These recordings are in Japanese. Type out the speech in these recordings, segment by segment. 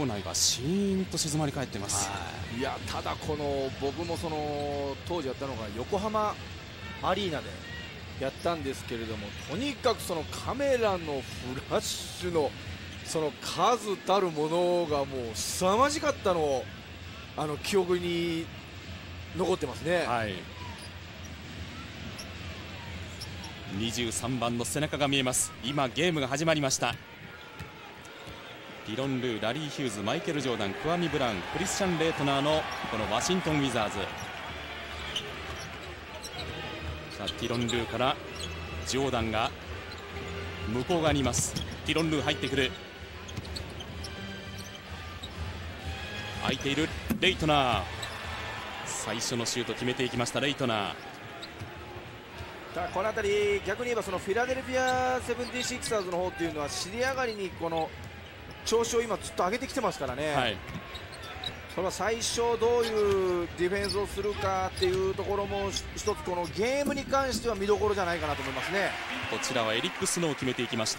場内がシーンと静まり返っています。 いや、ただ僕も当時やったのが横浜アリーナでやったんですけれども、とにかくカメラのフラッシュの数たるものがもう凄まじかったのを記憶に残ってますね。 はい、23番の背中が見えます。今ゲームが始まりました。ディロン・ルー、ラリー・ヒューズ、マイケル・ジョーダン、クワミ・ブラウン、クリスチャン・レイトナーのこのワシントン・ウィザーズ。さあディロン・ルーからジョーダンが向こう側にいます。ディロン・ルー入ってくる。空いているレイトナー、最初のシュート決めていきました。レイトナー、 ただこの辺り逆に言えばフィラデルフィア・セブンティシクサーズの方っていうのは尻上がりに調子を今ずっと上げてきてますからね、はい、それは最初どういうディフェンスをするかっていうところも一つこのゲームに関しては見どころじゃないかなと思いますね。 こちらはエリック・スノーを決めていきました。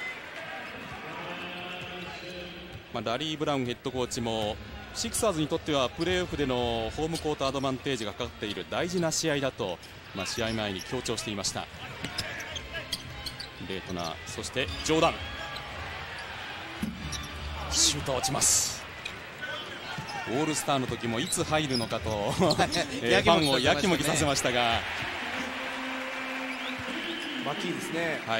ラリー・ブラウンヘッドコーチもシクサーズにとってはプレーオフでのホームコートアドバンテージがかかっている大事な試合だと、試合前に強調していました。レイトナー、そしてジョーダン、シュート落ちます。オールスターの時もいつ入るのかとファンをやきもきさせましたが、 マッキーですね。 はい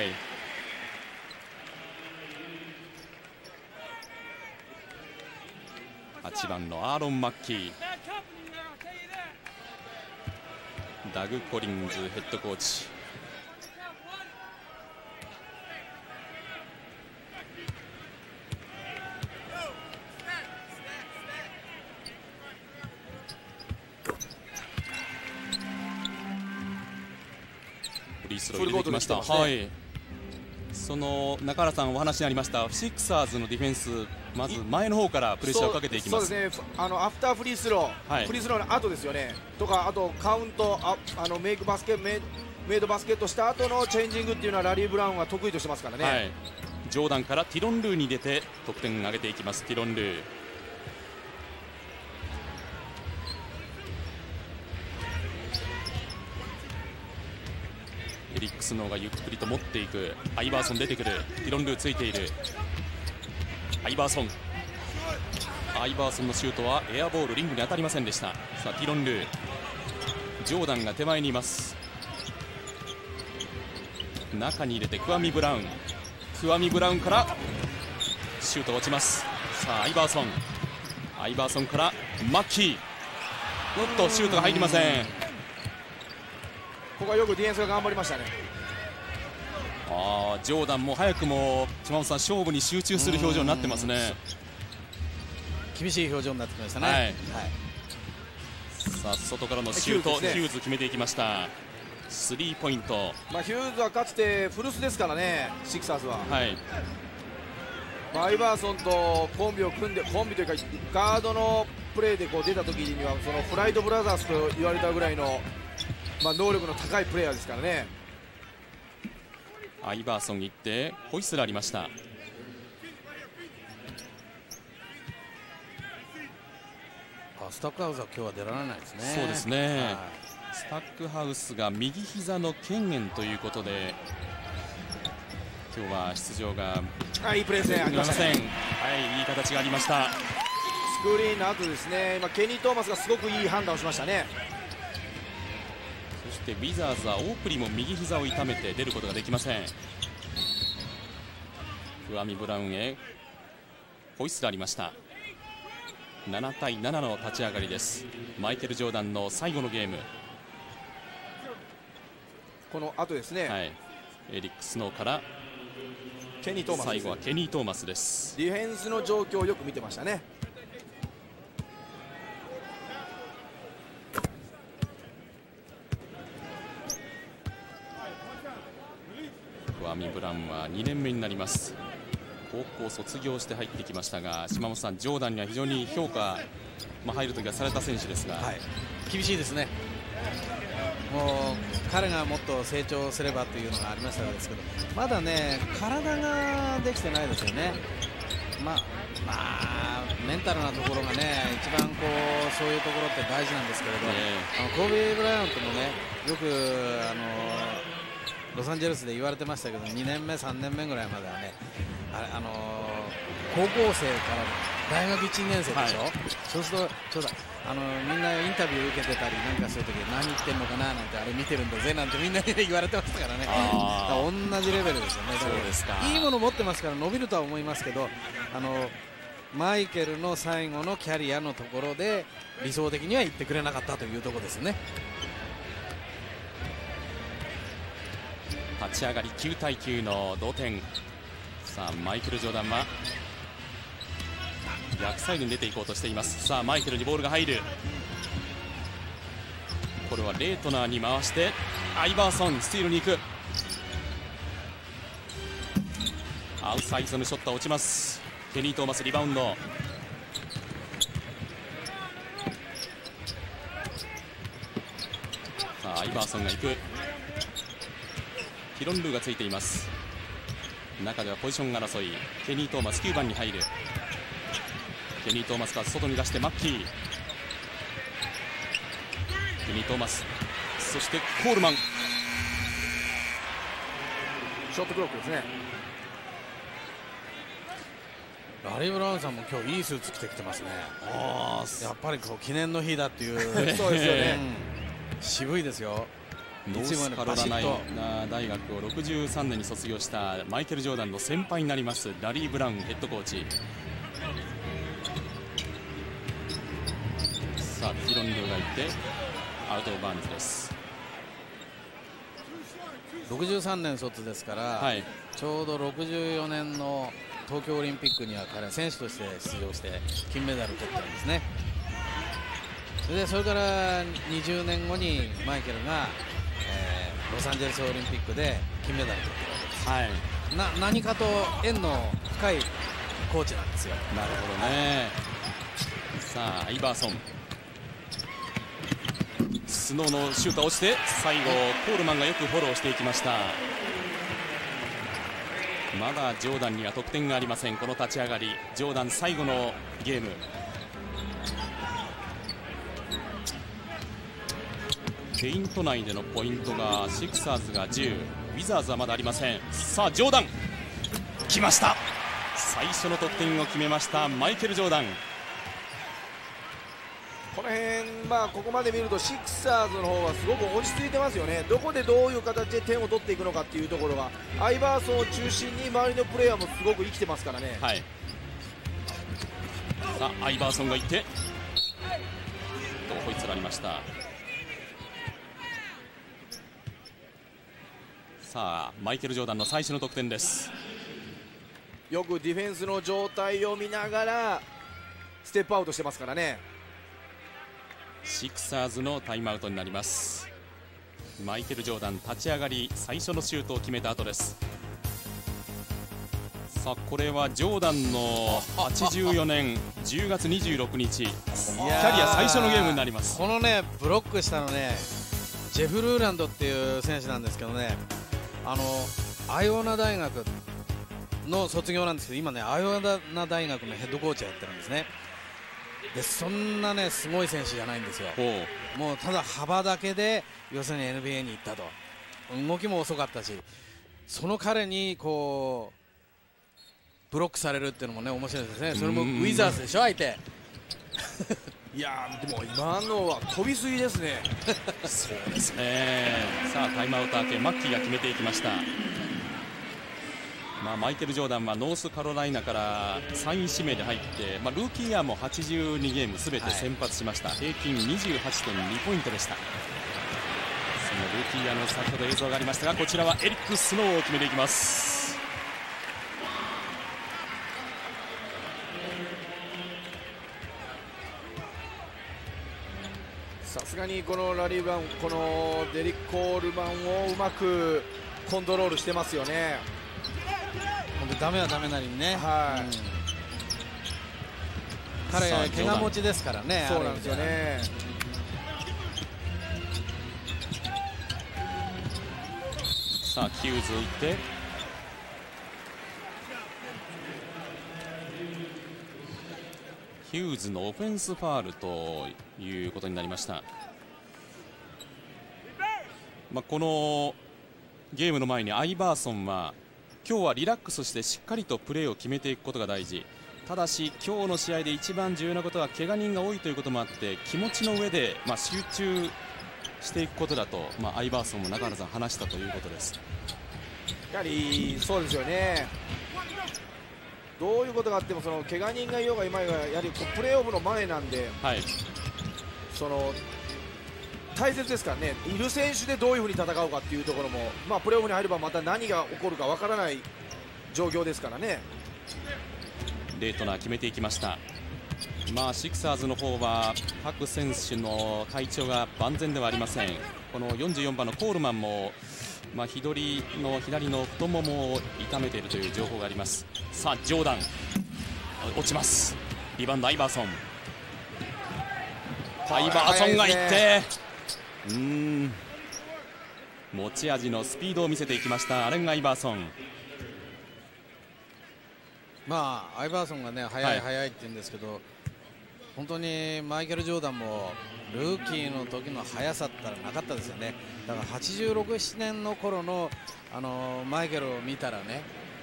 、8番のアーロン・マッキー、ダグ・コリンズヘッドコーチ。フリースロー入れてきました。はい、中原さんお話にありましたシクサーズのディフェンス、まず前の方からプレッシャーをかけていきます。 そうですね、アフターフリースロー、はい、フリースローの後ですよね、とかあとカウントメイドバスケットした後のチェンジングっていうのはラリー・ブラウンは得意としてますからね、はい、 ジョーダンからティロン・ルーに出て得点を上げていきます。ティロン・ルー、エリック・スノーがゆっくりと持っていく。アイバーソン出てくる。ティロン・ルーついている。アイバーソンのシュートはエアボール、リングに当たりませんでした。さあティロン・ルー、ジョーダンが手前にいます。中に入れてクワミ・ブラウンからシュート落ちます。さあアイバーソンからマッキー、シュートが入りません。 ここはよくディフェンスが頑張りましたね。 ジョーダンも早くも島本さん勝負に集中する表情になってますね。 厳しい表情になってきましたね。 はい、はい、さあ外からのシュート、ヒューズ決めていきました。スリーポイント。 ヒューズはかつて古巣ですからね、シクサーズは。はい、アイバーソンとコンビを組んで、コンビというかガードのプレーで出た時にはフライドブラザーズと言われたぐらいの、能力の高いプレーヤーですからね。 アイバーソン行ってホイッスルありました。 スタックハウスは今日は出られないですね。 そうですね、はい、スタックハウスが右膝の腱炎ということで今日は出場がいいプレーですね。ありません。 はい、いい形がありました。 スクリーンの後ですね、ケニー・トーマスがすごくいい判断をしましたね。 そしてウィザーズはオープリも右膝を痛めて出ることができません。クワミ・ブラウンへホイッスルありました。7対7の立ち上がりです。マイケル・ジョーダンの最後のゲーム、 この後ですね、 はい、エリック・スノーからケニー・トーマス、 最後はケニー・トーマスです。 ディフェンスの状況をよく見てましたね。 クワミ・ブラウンは2年目になります。高校卒業して入ってきましたが、島本さん、ジョーダンには非常に評価、入るときはされた選手ですが、はい、 厳しいですね。もう彼がもっと成長すればというのがありましたがですけど、まだね体ができてないですよね。 メンタルなところがね一番そういうところって大事なんですけれど、コービー・ブライアントもねよくロサンゼルスで言われてましたけど、2年目3年目ぐらいまではね高校生から大学1年生でしょ、そうするとみんなインタビュー受けてたりなんかそういう時何言ってんのかななんて、あれ見てるんだぜなんてみんなに言われてましたからね。同じレベルですよね。 そうですか。 いいもの持ってますから伸びるとは思いますけど、マイケルの最後のキャリアのところで理想的には言ってくれなかったというところですね。 立ち上がり9対9の同点。さあマイケル・ジョーダンは逆サイドに出ていこうとしています。さあマイケルにボールが入る。これはレートナーに回してアイバーソンスティールに行く。アウトサイドのショットは落ちます。ケニー・トーマスリバウンド。さあアイバーソンが行く。ヒロンルーがついています。中ではポジション争い。ケニー・トーマス9番に入る。ケニー・トーマスから外に出してマッキー。ケニー・トーマス、そしてコールマン。 ショットクロックですね。 ラリー・ブラウンさんも今日いいスーツ着てきてますね。やっぱり記念の日だっていうそうですよね、 渋いですよ。 ノースカロライナ大学を63年に卒業したマイケル・ジョーダンの先輩になりますラリー・ブラウンヘッドコーチ。さあヒロンルーがいてアウト・オブ・バーンズです。 63年卒ですから、ちょうど64年の東京オリンピックには彼は選手として出場して金メダルを取ったんですね。それから20年後にマイケルが、ロサンゼルスオリンピックで金メダルを取ったわけです。何かと縁の深いコーチなんですよ。 なるほどね。さあアイバーソン、スノーのシュート落ちて最後コールマンがよくフォローしていきました。まだジョーダンには得点がありません。この立ち上がりジョーダン最後のゲーム。ペイント内でのポイントがシクサーズが10、ウィザーズはまだありません。さあジョーダン来ました。最初の得点を決めましたマイケル・ジョーダン。 この辺、ここまで見るとシクサーズの方はすごく落ち着いてますよね。どこでどういう形で点を取っていくのかっていうところが、アイバーソンを中心に周りのプレーヤーもすごく生きてますからね。 さあアイバーソンがいってホイッスルありました。さあマイケル・ジョーダンの最初の得点です。 よくディフェンスの状態を見ながらステップアウトしてますからね。 シクサーズのタイムアウトになります。マイケル・ジョーダン立ち上がり最初のシュートを決めた後です。さあこれはジョーダンの84年10月26日キャリア最初のゲームになります。 このねブロックしたのねジェフ・ルーランドっていう選手なんですけどね、アイオワナ大学の卒業なんですけど今ねアイオワナ大学のヘッドコーチをやってるんですね。でそんなねすごい選手じゃないんですよ。もうただ幅だけで要するに NBA に行ったと。動きも遅かったし、その彼にこうブロックされるっていうのもね面白いですね。それもウィザーズでしょ相手。 いやでも今のは飛びすぎですね。 そうですね。さあタイムアウト明けマッキーが決めていきました。マイケル・ジョーダンはノースカロライナから3位指名で入って、ルーキーイヤーも82ゲームすべて先発しました。平均 28.2 ポイントでした。そのルーキーイヤーの先ほど映像がありましたが、こちらはエリック・スノーを決めていきます。 さすがにこのラリー・ブラウン、このデリック・コールマンをうまくコントロールしてますよね。 ダメはダメなりにね、彼は怪我持ちですからね。 そうなんですよね。 さあヒューズいってヒューズのオフェンスファールということになりました。このゲームの前にアイバーソンは今日はリラックスしてしっかりとプレーを決めていくことが大事、ただし今日の試合で一番重要なことは怪我人が多いということもあって気持ちの上で集中していくことだと、アイバーソンも中原さん話したということです。 やはりそうですよね。どういうことがあってもその怪我人がいようがいまいがやはりプレーオフの前なんで、 はい、 その大切ですからね。いる選手でどういうふうに戦うかっていうところも、プレーオフに入ればまた何が起こるかわからない状況ですからね。 レートナー決めていきました。シクサーズの方は各選手の体調が万全ではありません。この44番のコールマンも、左の太ももを痛めているという情報があります。さあジョーダン落ちます。リバウンドアイバーソン、アイバーソンがいって、持ち味のスピードを見せていきましたアレン・アイバーソン。 アイバーソンがね速いって言うんですけど、本当にマイケル・ジョーダンもルーキーの時の速さったらなかったですよね。だから86、7年の頃のマイケルを見たらね、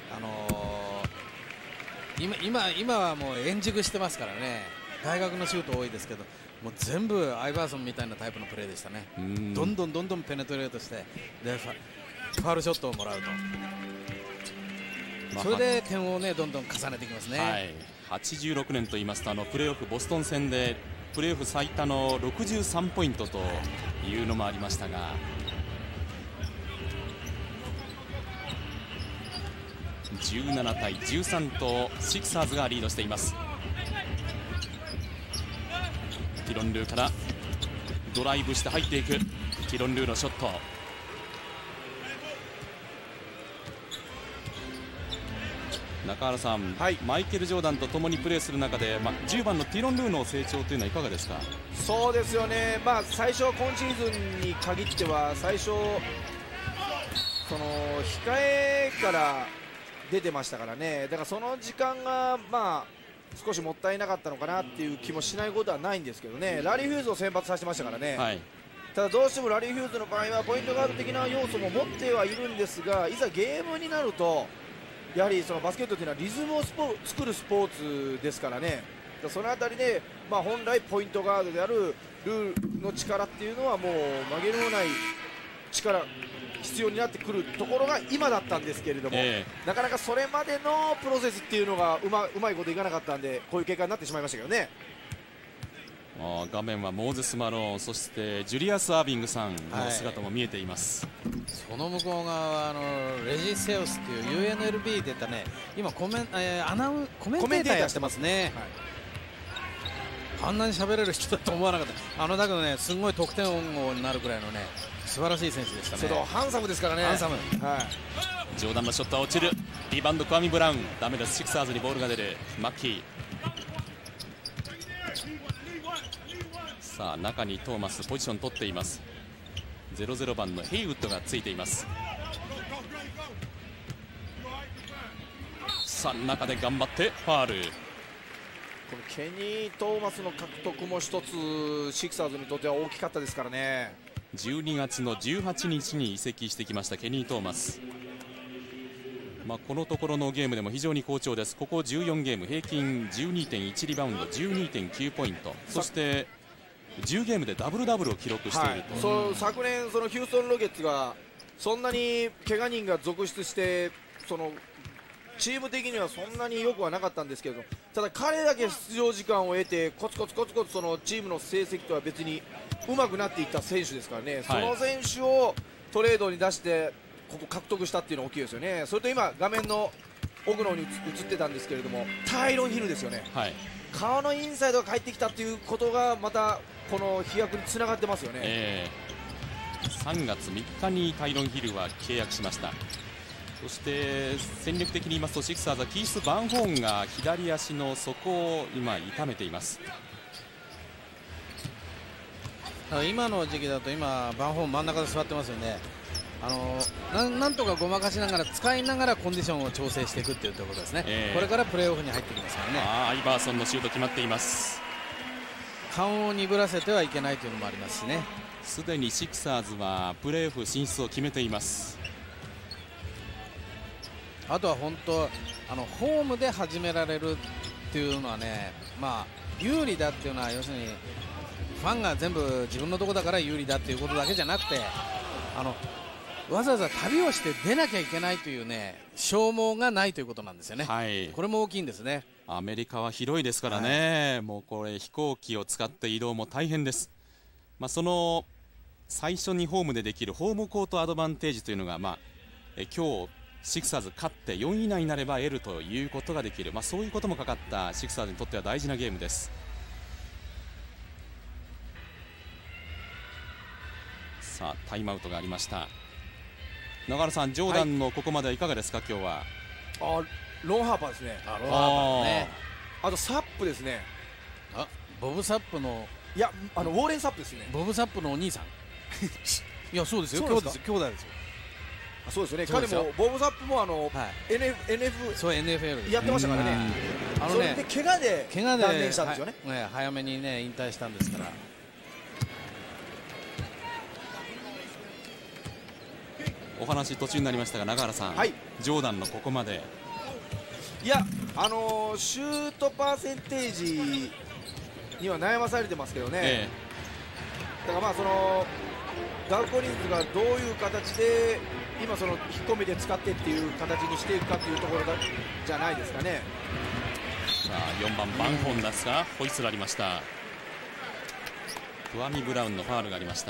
今はもう円熟してますからね。大学のシュート多いですけど、もう全部アイバーソンみたいなタイプのプレーでしたね。どんどんペネトレートしてでファウルショットをもらうと、それで点をねどんどん重ねていきますね。 はい、86年と言いますとプレーオフボストン戦でプレーオフ最多の63ポイントというのもありましたが、17対13とシクサーズがリードしています。ティロンルーからドライブして入っていくティロンルーのショット。中原さん、マイケル・ジョーダンと共にプレーする中で、10番のティロンルーの成長というのはいかがですか？ そうですよね、最初、今シーズンに限っては最初、その控えから出てましたからね。だからその時間が少しもったいなかったのかなっていう気もしないことはないんですけどね。ラリー・フューズを先発させてましたからね。ただどうしてもラリー・フューズの場合はポイントガード的な要素も持ってはいるんですが、いざゲームになるとやはりそのバスケットというのはリズムを作るスポーツですからね。そのあたりで、本来ポイントガードであるルーの力っていうのはもう曲げるもない力必要になってくるところが今だったんですけれども、なかなかそれまでのプロセスっていうのがうまいこといかなかったんで、こういう結果になってしまいましたけどね。 画面はモーゼス・マローン、そしてジュリアス・アービングさんの姿も見えています。 その向こう側はレジ・セウスという UNLB 出たね、今コメンテーターやってますね。あんなに喋れる人だと思わなかった。だけどね、すごい得点王になるくらいのね素晴らしい選手でしたね。 ハンサムですからね。 ハンサム、 ジョーダンのショットは落ちる。リバウンドクワミ・ブラウン、ダメです。シクサーズにボールが出る。マッキー、さあ中にトーマスポジション取っています。00番のヘイウッドがついています。さあ中で頑張ってファール。 このケニー・トーマスの獲得も一つシクサーズにとっては大きかったですからね。 12月の18日に移籍してきましたケニー・トーマス。このところのゲームでも非常に好調です。ここ14ゲーム平均 12.1 リバウンド 12.9 ポイント、そして10ゲームでダブルダブルを記録していると。 昨年そのヒューストン・ロケッツがそんなに怪我人が続出してチーム的にはそんなに良くはなかったんですけど、ただ彼だけ出場時間を得てコツコツそのチームの成績とは別に上手くなっていった選手ですからね。その選手をトレードに出してここ獲得したっていうのは大きいですよね。それと今画面の奥の方に映ってたんですけれども、タイロン・ヒルですよね。顔のインサイドが帰ってきたということがまたこの飛躍につながってますよね。 3月3日にタイロン・ヒルは契約しました。そして戦力的に言いますとシクサーズはキース・バンホーンが左足の底を今痛めています。 今の時期だと今バンホーン真ん中で座ってますよね。 なんとかごまかしながら使いながらコンディションを調整していくっていうところですね、これからプレーオフに入ってきますからね。 アイバーソンのシュート決まっています。 勘を鈍らせてはいけないというのもありますしね。 すでにシクサーズはプレーオフ進出を決めています。 あとは本当ホームで始められるっていうのはね、有利だっていうのは要するにファンが全部自分のところだから有利だっていうことだけじゃなくて、わざわざ旅をして出なきゃいけないというね消耗がないということなんですよね、これも大きいんですね。 アメリカは広いですからね、もうこれ飛行機を使って移動も大変です。その最初にホームでできるホームコートアドバンテージというのが、今日シクサーズ勝って4位以内になれば得るということができる、そういうこともかかったシクサーズにとっては大事なゲームです。さあタイムアウトがありました。永原さん、ジョーダンのここまではいかがですか、今日は。 ロンハーパーですね。 ロンハーパーね。 あとサップですね。 ボブ・サップの、 いやウォーレン・サップですね。 ボブ・サップのお兄さんいやそうですよ、兄弟ですよ。 そうですよね。彼もボブ・サップも NFL やってましたからね。それで怪我で断念したんですよね。 早めにね引退したんですから。 お話途中になりましたが、永原さん、ジョーダンのここまで。 いやシュートパーセンテージには悩まされてますけどね、だからそのダウコリンズがどういう形で今その引っ込みで使ってっていう形にしていくかっていうところじゃないですかね。 さあ4番バンホーンですが、ホイッスルありました。クワミ・ブラウンのファウルがありました。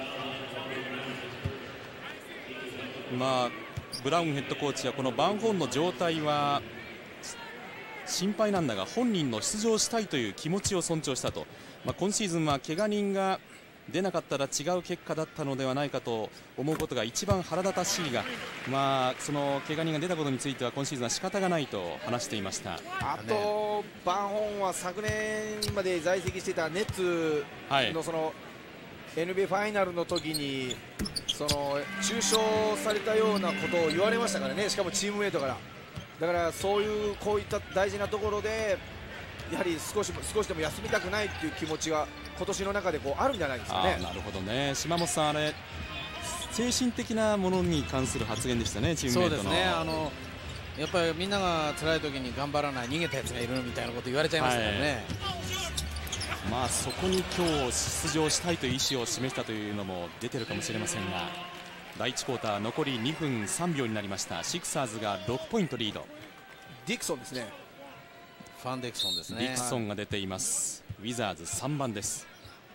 ブラウンヘッドコーチはこのバンホーンの状態は心配なんだが本人の出場したいという気持ちを尊重したと、今シーズンは怪我人が出なかったら違う結果だったのではないかと思うことが一番腹立たしいが、その怪我人が出たことについては今シーズンは仕方がないと話していました。 あとバンホーンは昨年まで在籍していたネッツのその NBA ファイナルの時にその中傷されたようなことを言われましたからね、しかもチームメイトから。だからそういうこういった大事なところでやはり少しでも休みたくないという気持ちが今年の中であるんじゃないですかね。 なるほどね。島本さん、あれ精神的なものに関する発言でしたね、チームメイトの。 そうですね、やっぱりみんなが辛い時に頑張らない逃げたやつがいるみたいなこと言われちゃいましたからね、 そこに今日出場したいという意思を示したというのも出てるかもしれませんが、第1クォーター残り2分3秒になりました。シクサーズが6ポイントリード。 ディクソンですね。 ファンデクソンですね。 ディクソンが出ています、ウィザーズ3番です。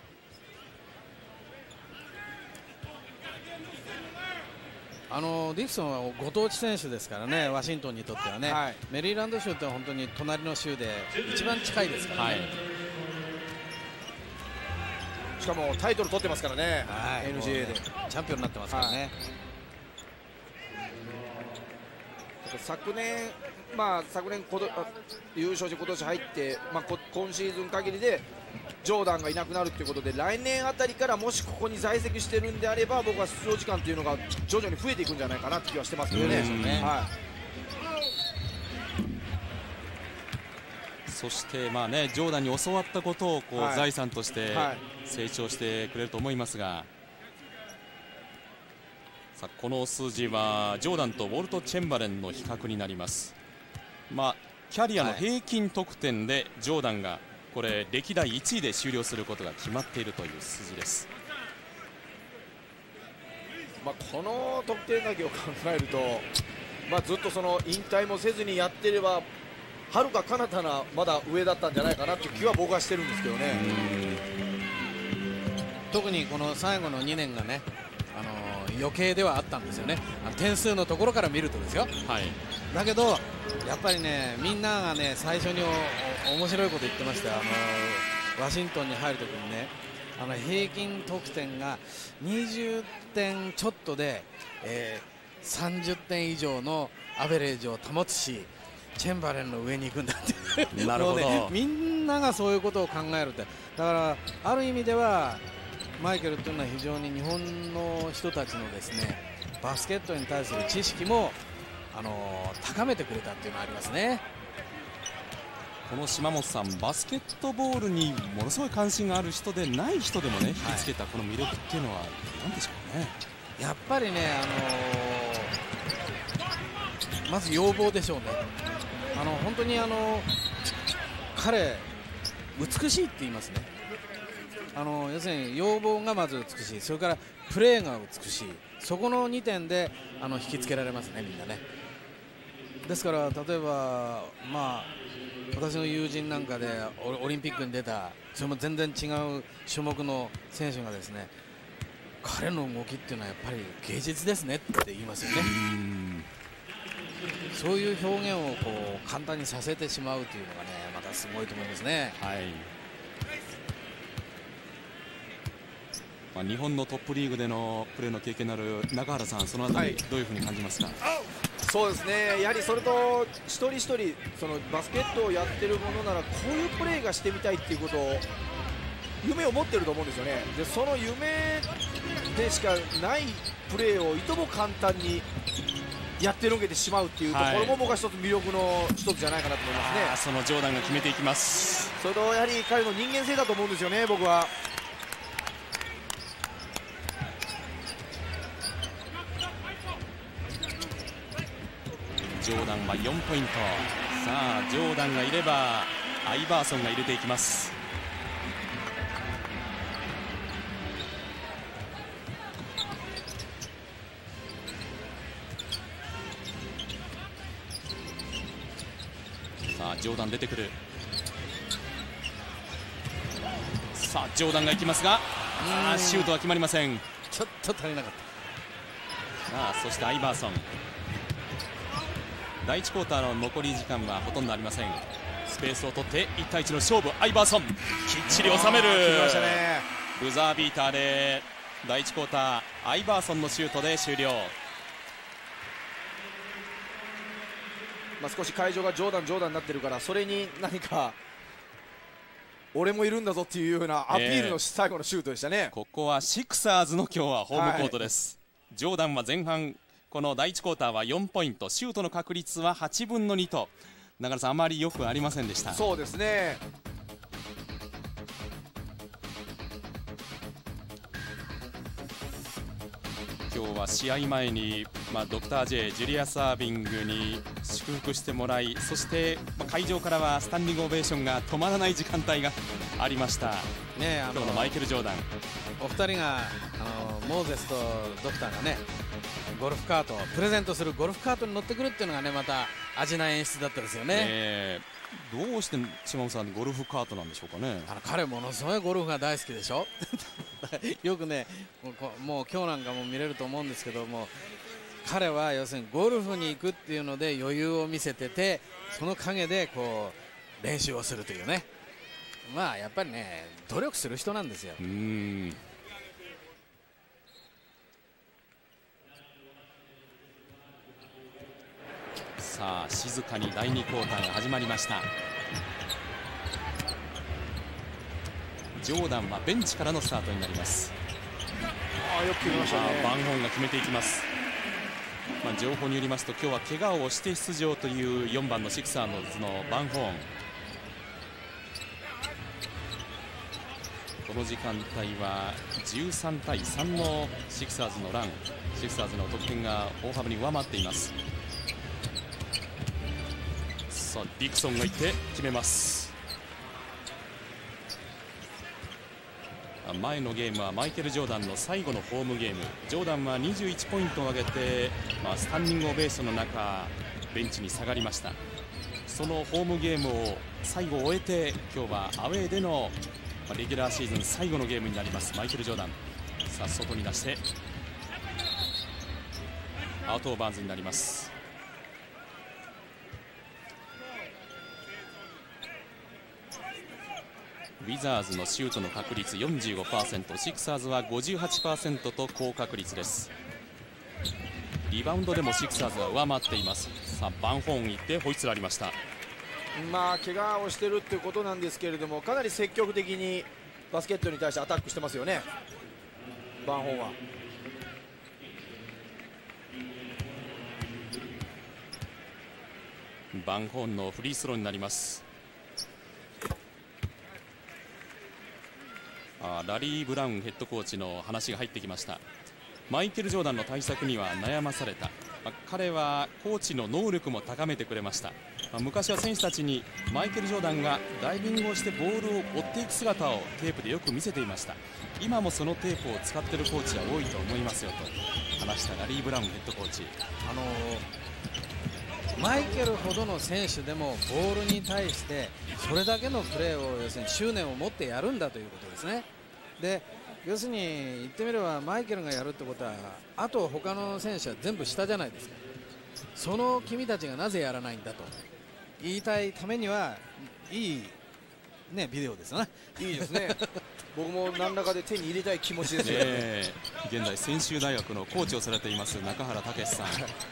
ディクソンはご当地選手ですからね、ワシントンにとってはね、メリーランド州って本当に隣の州で一番近いですからね、 しかもタイトル取ってますからね、NGA でチャンピオンになってますからね。 昨年優勝して今年入って、今シーズン限りでジョーダンがいなくなるということで、来年あたりからもしここに在籍してるんであれば、僕は出場時間というのが徐々に増えていくんじゃないかなって気はしてますけどね。 そしてジョーダンに教わったことを財産として成長してくれると思いますが、この数字はジョーダンとウォルト・チェンバレンの比較になります。キャリアの平均得点でジョーダンがこれ歴代1位で終了することが決まっているという数字です。 この得点だけを考えると、ずっとその引退もせずにやってればはるか彼方なまだ上だったんじゃないかなという気は僕はしてるんですけどね。 特にこの最後の2年がね、余計ではあったんですよね、点数のところから見るとですよ、だけどやっぱりね、みんながね最初に面白いこと言ってましたよ。ワシントンに入るときにね、平均得点が20点ちょっとで、30点以上のアベレージを保つし、チェンバレンの上に行くんだってなるほど、 みんながそういうことを考えるって、だからある意味ではマイケルというのは非常に日本の人たちのですねバスケットに対する知識も高めてくれたっていうのがありますね。 この島本さん、バスケットボールにものすごい関心がある人でない人でもね、引きつけたこの魅力っていうのは何でしょうね。 やっぱりね、まず要望でしょうね。本当に彼美しいって言いますね。要するに要望がまず美しい、それからプレーが美しい、そこの2点で引きつけられますね、みんなね。ですから例えば私の友人なんかでオリンピックに出た、それも全然違う種目の選手がですね、彼の動きっていうのはやっぱり芸術ですねって言いますよね。そういう表現をこう簡単にさせてしまうというのがね、またすごいと思いますね。 日本のトップリーグでのプレーの経験のある中原さん、そのあたりどういうふうに感じますか。 そうですね、やはりそれと一人一人そのバスケットをやってるものならこういうプレーがしてみたいっていうことを夢を持ってると思うんですよね。でその夢でしかないプレーをいとも簡単にやってのけてしまうっていうところも僕は一つ魅力の一つじゃないかなと思いますね。 そのジョーダンが決めていきます。 それとやはり彼の人間性だと思うんですよね、僕は。 ジョーダンは4ポイント。さあジョーダンがいればアイバーソンが入れていきます。さあジョーダン出てくる。さあジョーダンがいきますがシュートは決まりません。 ちょっと足りなかった。 さあそしてアイバーソン、第1クォーターの残り時間はほとんどありません。スペースを取って1対1の勝負、アイバーソンきっちり収める。ブザービーターで第1クォーターアイバーソンのシュートで終了。 少し会場がジョーダンになってるから、それに何か俺もいるんだぞっていうようなアピールの最後のシュートでしたね。 ここはシクサーズの今日はホームコートです。ジョーダンは前半この第1クォーターは4ポイント、シュートの確率は8分の2と、中田さんあまりよくありませんでした。 そうですね。 今日は試合前に、ドクター J ジュリアス・アービングに祝福してもらい、そして、会場からはスタンディングオベーションが止まらない時間帯がありました、ね、今日のマイケル・ジョーダン。 お二人がモーゼスとドクターがねゴルフカートプレゼントするゴルフカートに乗ってくるっていうのがねまた味な演出だったですよね。 どうして島本さんゴルフカートなんでしょうかね。 彼ものすごいゴルフが大好きでしょよくねもう今日なんかも見れると思うんですけども、彼は要するにゴルフに行くっていうので余裕を見せてて、その陰でこう練習をするというね、やっぱりね努力する人なんですよ。 さあ静かに第2クォーターが始まりました。ジョーダンはベンチからのスタートになります。 よく決めましたね。 バンホーンが決めていきます。情報によりますと今日は怪我をして出場という4番のシクサーズのバンホーン。この時間帯は13対3のシクサーズのラン、シクサーズの得点が大幅に上回っています。さあディクソンがいって決めます。前のゲームはマイケル・ジョーダンの最後のホームゲーム、ジョーダンは21ポイントを挙げて、スタンディングオベーションの中ベンチに下がりました。そのホームゲームを最後終えて今日はアウェーでのレギュラーシーズン最後のゲームになります。マイケル・ジョーダン、さあ外に出してアウトオーバーンズになります。ウィザーズのシュートの確率 45%、 シクサーズは 58% と高確率です。リバウンドでもシクサーズは上回っています。さあバンホーン行ってホイッスルありました。 怪我をしてるっていうことなんですけれども、かなり積極的にバスケットに対してアタックしてますよね。 バンホーンは。 バンホーンのフリースローになります。ラリー・ブラウンヘッドコーチの話が入ってきました。マイケル・ジョーダンの対策には悩まされた。彼はコーチの能力も高めてくれました。昔は選手たちにマイケル・ジョーダンがダイビングをしてボールを追っていく姿をテープでよく見せていました。今もそのテープを使っているコーチは多いと思いますよと話したラリー・ブラウンヘッドコーチ。 マイケルほどの選手でもボールに対してそれだけのプレーを要するに執念を持ってやるんだということですね。で要するに言ってみればマイケルがやるってことはあと他の選手は全部下じゃないですか。その君たちがなぜやらないんだと言いたいためにはいい、ね、ビデオですよね。 いいですね僕も何らかで手に入れたい気持ちですよね。 現在専修大学のコーチをされています中原武さん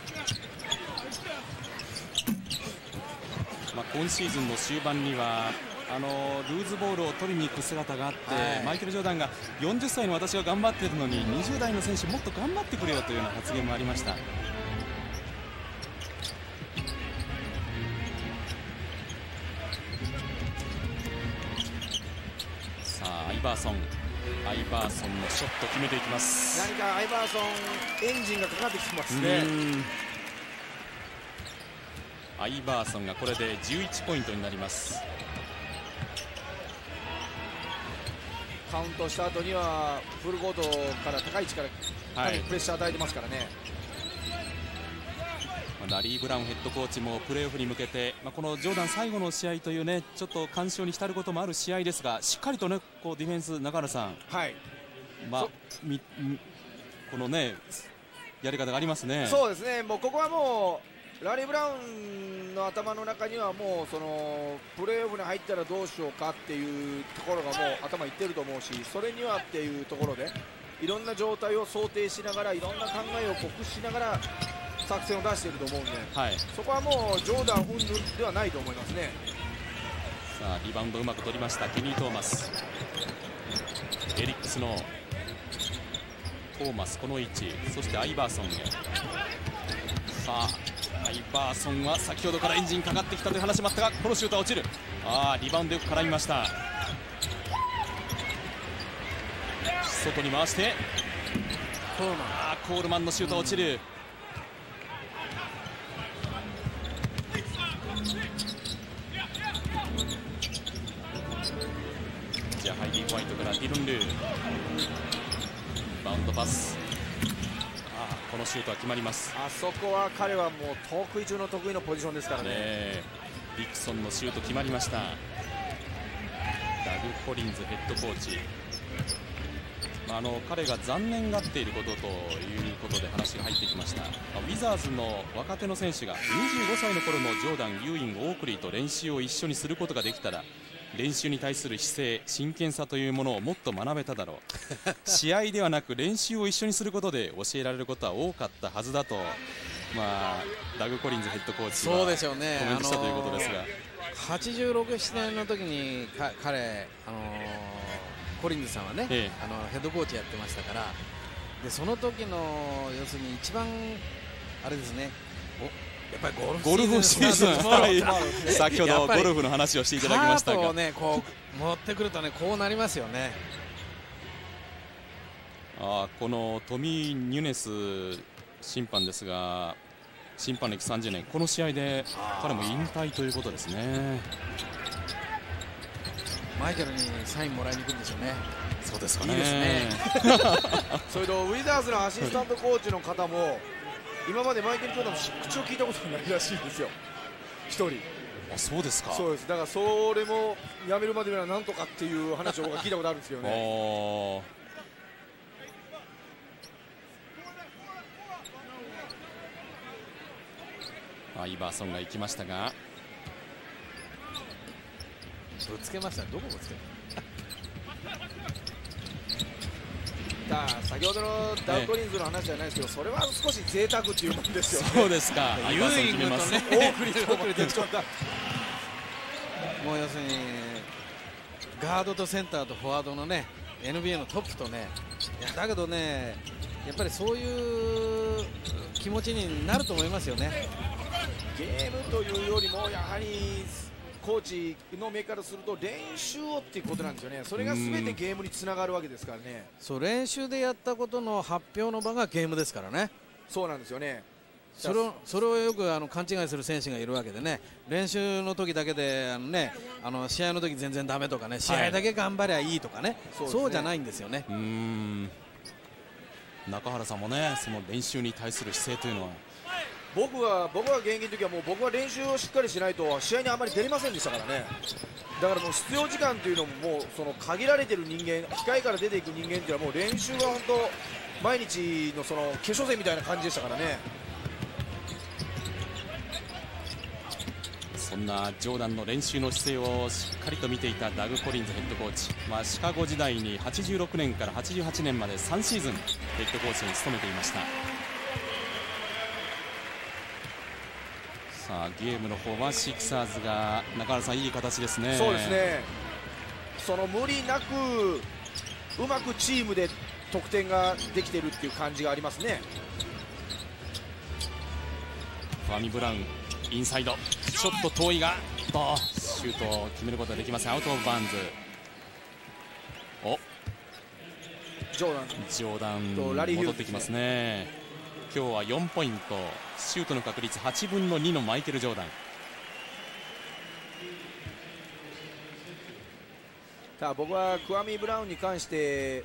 今シーズンの終盤にはルーズボールを取りに行く姿があって、マイケル・ジョーダンが40歳の私が頑張っているのに20代の選手もっと頑張ってくれよというような発言もありました。さあアイバーソンのショット決めていきます。 何かアイバーソンエンジンがかかってきてますね。 アイバーソンがこれで11ポイントになります。 カウントした後にはフルコートから高い位置からプレッシャー与えてますからね。 ラリー・ブラウンヘッドコーチもプレーオフに向けて、このジョーダン最後の試合というねちょっと干渉に浸ることもある試合ですがしっかりとねこうディフェンス中原さん、このねやり方がありますね。 そうですね。もうここはもうラリー・ブラウンの頭の中にはもうそのプレーオフに入ったらどうしようかっていうところがもう頭いってると思うし、それにはっていうところでいろんな状態を想定しながらいろんな考えを駆使しながら作戦を出していると思うんで、そこはもうジョーダン云々ではないと思いますね。 さあリバウンドうまく取りましたケニー・トーマス。エリックスのトーマスこの位置、そしてアイバーソンへ。さあアイバーソンは先ほどからエンジンかかってきたという話もあったがこのシュートは落ちる。リバウンドよく絡みました。外に回してコールマンのシュートは落ちる。じゃあハイリー・ホワイトからディロン・ルーバウンドパス。このシュートは決まります。 あそこは彼はもう得意中の得意のポジションですからね。 ディクソンのシュート決まりました。ダグ・コリンズヘッドコーチ、彼が残念がっていることということで話が入ってきました。ウィザーズの若手の選手が25歳の頃のジョーダン、ユーイング、オークリーと練習を一緒にすることができたら練習に対する姿勢、真剣さというものをもっと学べただろう試合ではなく練習を一緒にすることで教えられることは多かったはずだと、ダグ・コリンズヘッドコーチはコメントしたということですが、 86、7年の時に彼、コリンズさんはね、ヘッドコーチやってましたから、でその時の要するに一番あれですね、やっぱりゴルフシーズン先ほどゴルフの話をしていただきましたが、 カートをねこう持ってくるとねこうなりますよね。 このトミー・ニュネス審判ですが、審判歴30年、この試合で彼も引退ということですね。 マイケルにサインもらいに行くんでしょうね。 そうですかね。 いいですねそれとウィザーズのアシスタントコーチの方も今までマイケル・ジョーダンの口を聞いたことがないらしいんですよ、一人。 そうですか。 そうです。だからそれもやめるまでにはなんとかっていう話を僕は聞いたことあるんですけどねアイバーソンが行きましたがぶつけましたね。どこぶつけ先ほどのダウコリンズの話じゃないですけど、それは少し贅沢っていうもんですよね。 そうですか。 ユーイングとね、 オークリーともう要するにガードとセンターとフォワードのね NBA のトップとね、いやだけどね、やっぱりそういう気持ちになると思いますよね。 ゲームというよりもやはりコーチの目からすると練習をっていうことなんですよね。それが全てゲームにつながるわけですからね。 そう、練習でやったことの発表の場がゲームですからね。 そうなんですよね。 それをよく勘違いする選手がいるわけでね、練習の時だけで試合の時全然ダメとかね、試合だけ頑張りゃいいとかね、そうじゃないんですよね。 中原さんもね、その練習に対する姿勢というのは、 僕が現役の時はもう僕は練習をしっかりしないと試合にあまり出れませんでしたからね。だからもう必要時間というのももうその限られている人間、控えから出ていく人間というのはもう練習が本当毎日のその化粧戦みたいな感じでしたからね。 そんなジョーダンの練習の姿勢をしっかりと見ていたダグ・コリンズヘッドコーチ、シカゴ時代に86年から88年まで3シーズンヘッドコーチに務めていました。さあゲームの方はシクサーズが、中原さんいい形ですね。 そうですね。その無理なくうまくチームで得点ができているっていう感じがありますね。 ファミ・ブラウンインサイド、ちょっと遠いがシュートを決めることはできません。アウトオブバウンズ。ジョーダン戻ってきますね。今日は4ポイント、シュートの確率8分の2のマイケル・ジョーダン。 ただ僕はクワミ・ブラウンに関して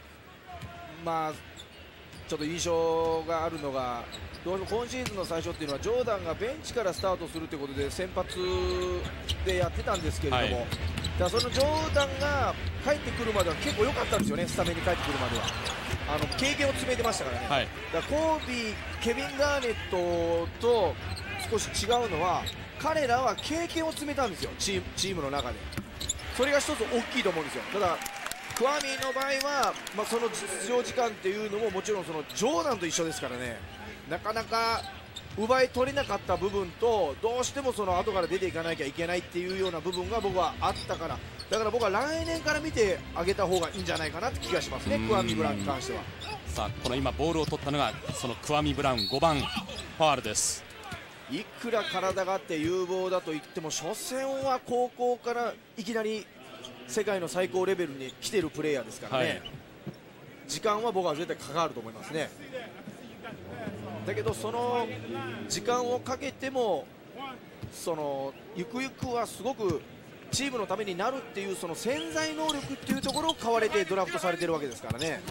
ちょっと印象があるのが、どうも今シーズンの最初っていうのはジョーダンがベンチからスタートするということで先発でやってたんですけれども、だそのジョーダンが帰ってくるまでは結構良かったんですよね。スタメンに帰ってくるまでは経験を積めてましたからね。だからコービー、ケビン・ガーネットと少し違うのは、彼らは経験を積めたんですよ、チームの中で。それが一つ大きいと思うんですよ。ただクワミの場合は、その出場時間っていうのももちろんそのジョーダンと一緒ですからね、なかなか奪い取れなかった部分と、どうしてもその後から出ていかなきゃいけないっていうような部分が僕はあったから、だから僕は来年から見てあげた方がいいんじゃないかなって気がしますね、クワミ・ブラウンに関しては。 さあこの今ボールを取ったのがそのクワミ・ブラウン、5番ファウルです。 いくら体があって有望だと言っても、初戦は高校からいきなり世界の最高レベルに来ているプレーヤーですからね、時間は僕は絶対かかると思いますね。だけどその時間をかけても、そのゆくゆくはすごくチームのためになるっていうその潜在能力っていうところを買われてドラフトされているわけですからね。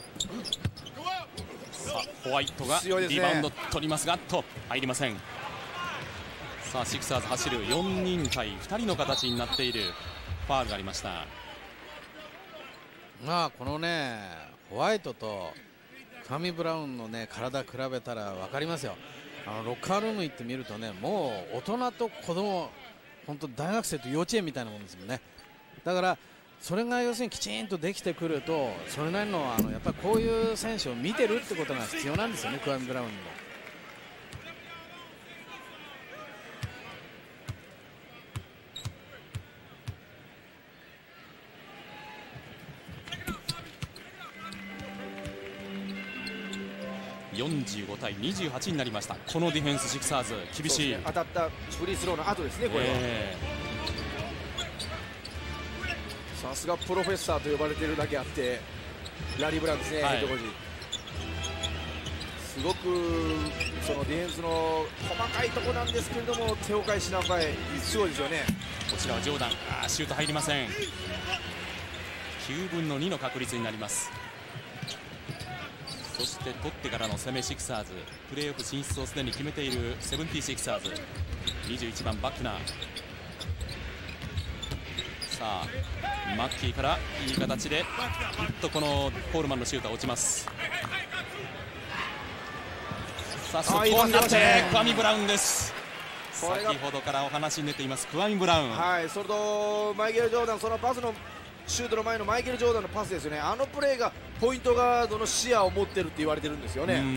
さあホワイトがリバウンド取りますが入りません。さあシクサーズ走る4人対2人の形になっている。ファウルがありました。 このねホワイトとファミ・ブラウンのね体比べたら分かりますよ。ロッカールーム行ってみるとね、もう大人と子供、本当大学生と幼稚園みたいなもんですもんね。だからそれが要するにきちんとできてくると、それなりのやっぱりこういう選手を見てるってことが必要なんですよね、クワミ・ブラウンにも。 45対28になりました。このディフェンスシクサーズ厳しい、 当たったフリースローの後ですね、これは。さすがプロフェッサーと呼ばれているだけあって、ラリー・ブラウンですね、ヘッドコーチ。すごくそのディフェンスの細かいところなんですけれども、手を返しながらすごいですよね。 こちらはジョーダン、シュート入りません。9分の2の確率になります。そして取ってからの攻めシクサーズ、プレーオフ進出をすでに決めているセブンティシクサーズ、21番バックナー。さあマッキーからいい形でこのコールマンのシュートは落ちます。さあそこになってクワミ・ブラウンです。先ほどからお話に出ていますクワミ・ブラウン、 それとマイケル・ジョーダン、そのパスのシュートの前のマイケル・ジョーダンのパスですよね。あのプレーがポイントガードの視野を持ってるって言われてるんですよね。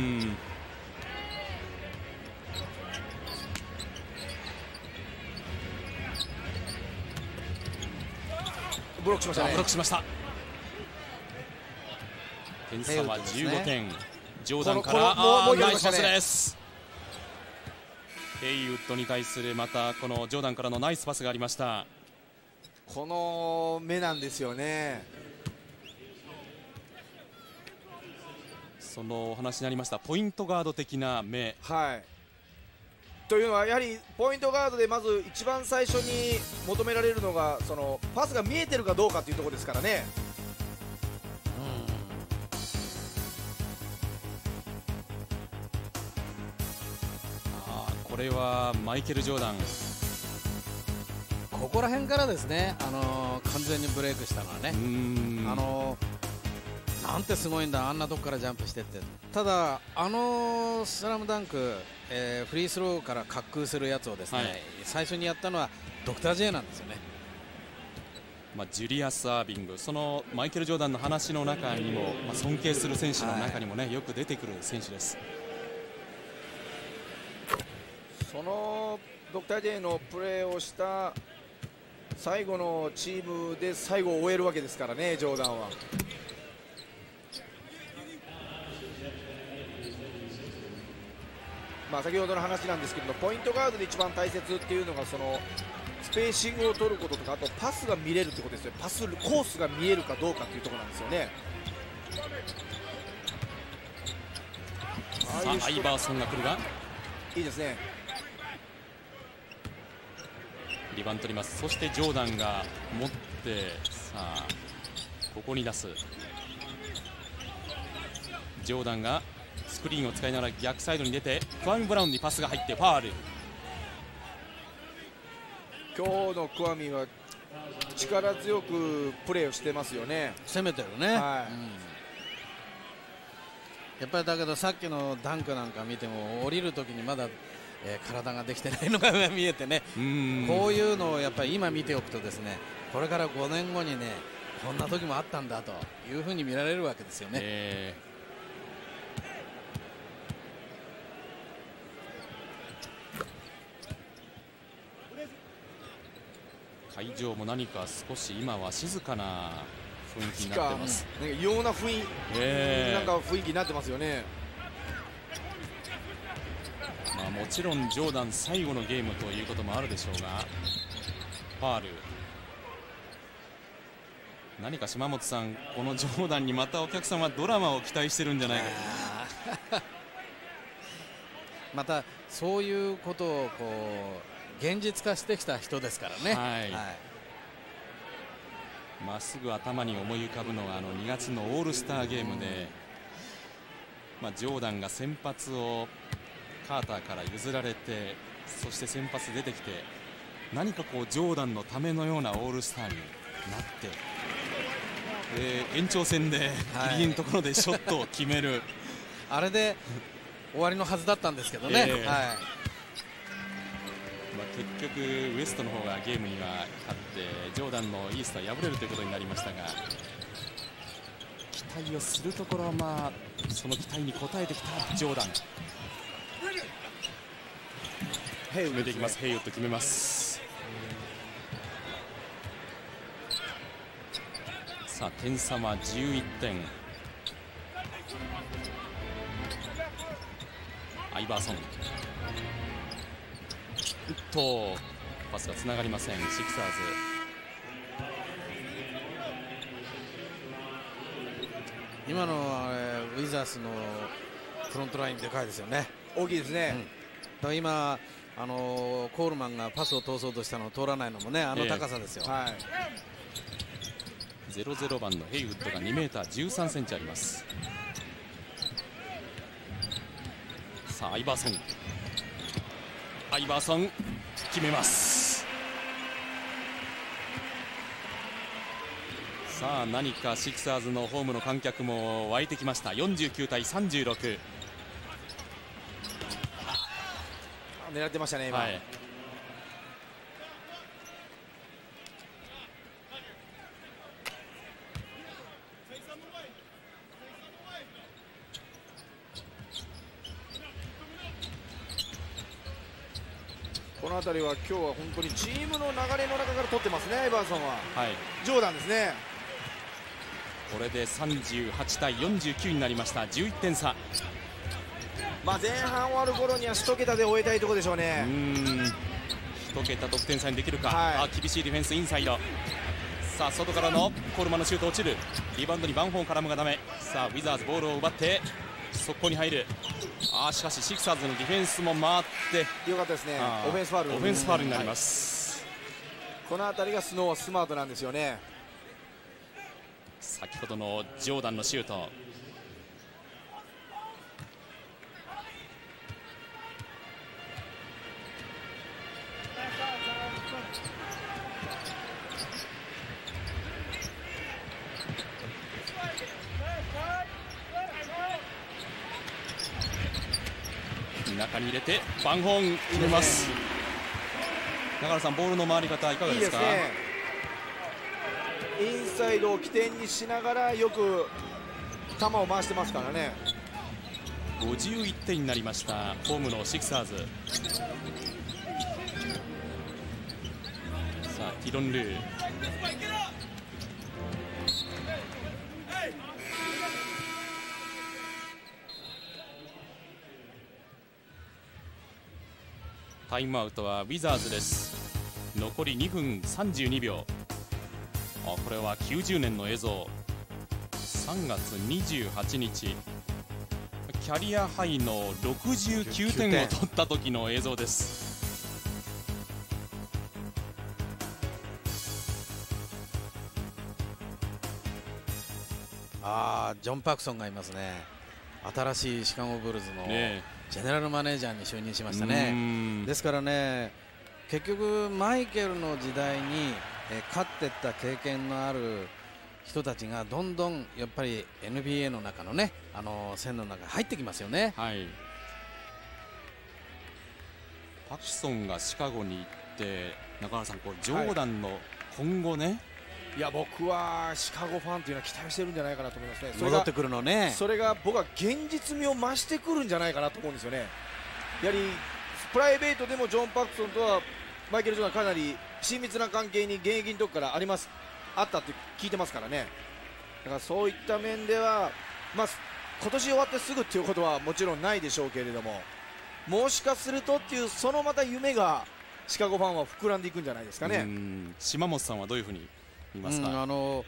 ブロックしましたね。 ブロックしました。 点差は15点。ジョーダンかこのらもうナイスパスねです。ヘイウッドに対するまたこのジョーダンからのナイスパスがありました。 この目なんですよね。 そのお話になりましたポイントガード的な目。 はいというのはやはりポイントガードでまず一番最初に求められるのがそのパスが見えてるかどうかというところですからね。 これはマイケル・ジョーダン、 ここら辺からですね、完全にブレイクしたのはね、なんてすごいんだ、あんなとこからジャンプしてって。ただスラムダンク、フリースローから滑空するやつをですね、 はい、 最初にやったのはドクター J なんですよね。 ジュリアス・アービング、そのマイケル・ジョーダンの話の中にも、尊敬する選手の中にもね、よく出てくる選手です。 そのドクター J のプレーをした最後のチームで最後を終えるわけですからね、ジョーダンは。先ほどの話なんですけど、ポイントガードで一番大切っていうのがそのスペーシングを取ることとか、あとパスが見れるってことですよ。パスコースが見えるかどうかっていうところなんですよね。 アイバーソンが来るがいいですね。 リバウンド取ります。そしてジョーダンが持って、さあここに出す。ジョーダンがスクリーンを使いながら逆サイドに出て、クワミ・ブラウンにパスが入ってファール。 今日のクワミは力強くプレーをしてますよね。 攻めてるね、 はい、 やっぱりだけどさっきのダンクなんか見ても降りるときにまだ、体ができてないのが見えてね、こういうのをやっぱり今見ておくとですね、これから5年後にねこんな時もあったんだというふうに見られるわけですよね。 会場も何か少し今は静かな雰囲気になってます。 なんか異様な雰囲気、なんか雰囲気になってますよね。 もちろんジョーダン最後のゲームということもあるでしょうが、ファール。何か島本さん、このジョーダンにまたお客さんはドラマを期待してるんじゃないか。 またそういうことをこう現実化してきた人ですからね。 まっすぐ頭に思い浮かぶのが2月のオールスターゲームで、ジョーダンが先発をカーターから譲られて、そして先発出てきて、何かこうジョーダンのためのようなオールスターになって、延長戦でギリギリのところでショットを決める、 あれで終わりのはずだったんですけどね。 結局ウエストの方がゲームには勝って、ジョーダンのイーストは敗れるということになりましたが、期待をするところはその期待に応えてきたジョーダン。決めていきます。ヘイウッド決めます。さあ点差は11点。アイバーソン、パスがつながりません。シクサーズ。 今のウィザースのフロントラインでかいですよね。 大きいですね。 今コールマンがパスを通そうとしたのを通らないのもね、高さですよ。 00番のヘイウッドが2m13cmあります。さあアイバーソン決めます。さあ何かシクサーズのホームの観客も湧いてきました。49対36。 狙ってましたね今。この辺りは今日は本当にチームの流れの中から取ってますね、アイバーソンは。ジョーダンですね。 これで38対49になりました。11点差。 前半終わる頃には1桁で終えたいところでしょうね。 1桁得点差にできるか、 はい、 厳しいディフェンスインサイド。さあ外からのコールマンのシュート落ちる。リバウンドにバンホーン絡むがダメ。さあウィザーズボールを奪って速攻に入る。しかしシクサーズのディフェンスも回ってよかったですね。オフェンスファウル、 オフェンスファウルになります、 この辺りがスノーはスマートなんですよね。 先ほどのジョーダンのシュート。中に入れてバンホーン決めます。中原さん、ボールの回り方いかがですか？ いいですね。インサイドを起点にしながらよく球を回してますからね。 51点になりましたホームのシクサーズ。さあティロン・ルー、タイムアウトはウィザーズです。残り2分32秒。これは90年の映像。3月28日キャリアハイの69点を取った時の映像です。 ジョン・パクソンがいますね。新しいシカゴブルズのジェネラルマネージャーに就任しましたね。ですからね、結局マイケルの時代に勝っていった経験のある人たちがどんどんやっぱり NBA の中のね、線の中に入ってきますよね。 はい、パクソンがシカゴに行って中原さん、ジョーダンの今後ね、 いや僕はシカゴファンというのは期待してるんじゃないかなと思いますね。 戻ってくるのね。 それが僕は現実味を増してくるんじゃないかなと思うんですよね。やはりプライベートでもジョン・パクソンとはマイケル・ジョーダンかなり親密な関係に現役の時からあったって聞いてますからね。だからそういった面では、今年終わってすぐっていうことはもちろんないでしょうけれども、もしかするとっていうそのまた夢がシカゴファンは膨らんでいくんじゃないですかね。 島本さんはどういうふうに見ますか？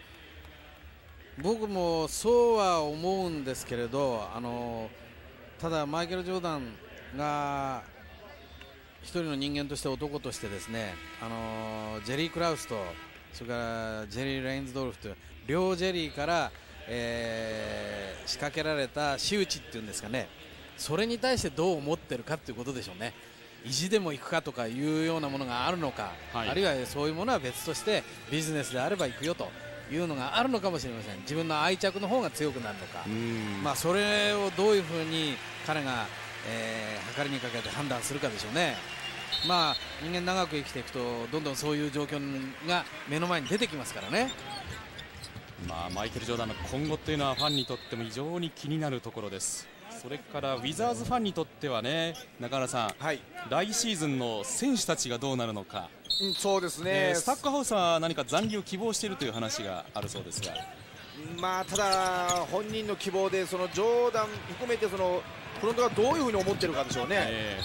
僕もそうは思うんですけれど、ただマイケル・ジョーダンが一人の人間として男としてですね、ジェリー・クラウスとそれからジェリー・レインズドルフという両ジェリーから、仕掛けられた仕打ちっていうんですかね、それに対してどう思ってるかということでしょうね。意地でも行くかとかいうようなものがあるのか、あるいはそういうものは別としてビジネスであれば行くよというのがあるのかもしれません。自分の愛着の方が強くなるのか、それをどういうふうに彼が、計りにかけて判断するかでしょうね。人間長く生きていくとどんどんそういう状況が目の前に出てきますからね。 マイケル・ジョーダンの今後というのはファンにとっても非常に気になるところです。それからウィザーズファンにとってはね、中原さん、来シーズンの選手たちがどうなるのか。 そうですね、 スタックハウスは何か残留を希望しているという話があるそうですが、 ただ本人の希望でそのジョーダン含めてそのフロントがどういうふうに思っているかでしょうね。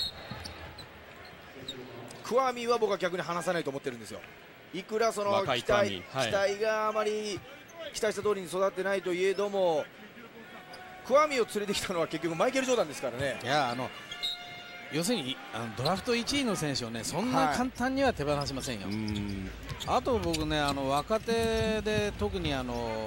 クワミは僕は逆に離さないと思ってるんですよ。いくらその期待があまり期待した通りに育ってないといえども、クワミを連れてきたのは結局マイケル・ジョーダンですからね。 いや要するにドラフト1位の選手をね、そんな簡単には手放しませんよ。あと僕ね、若手で特にデ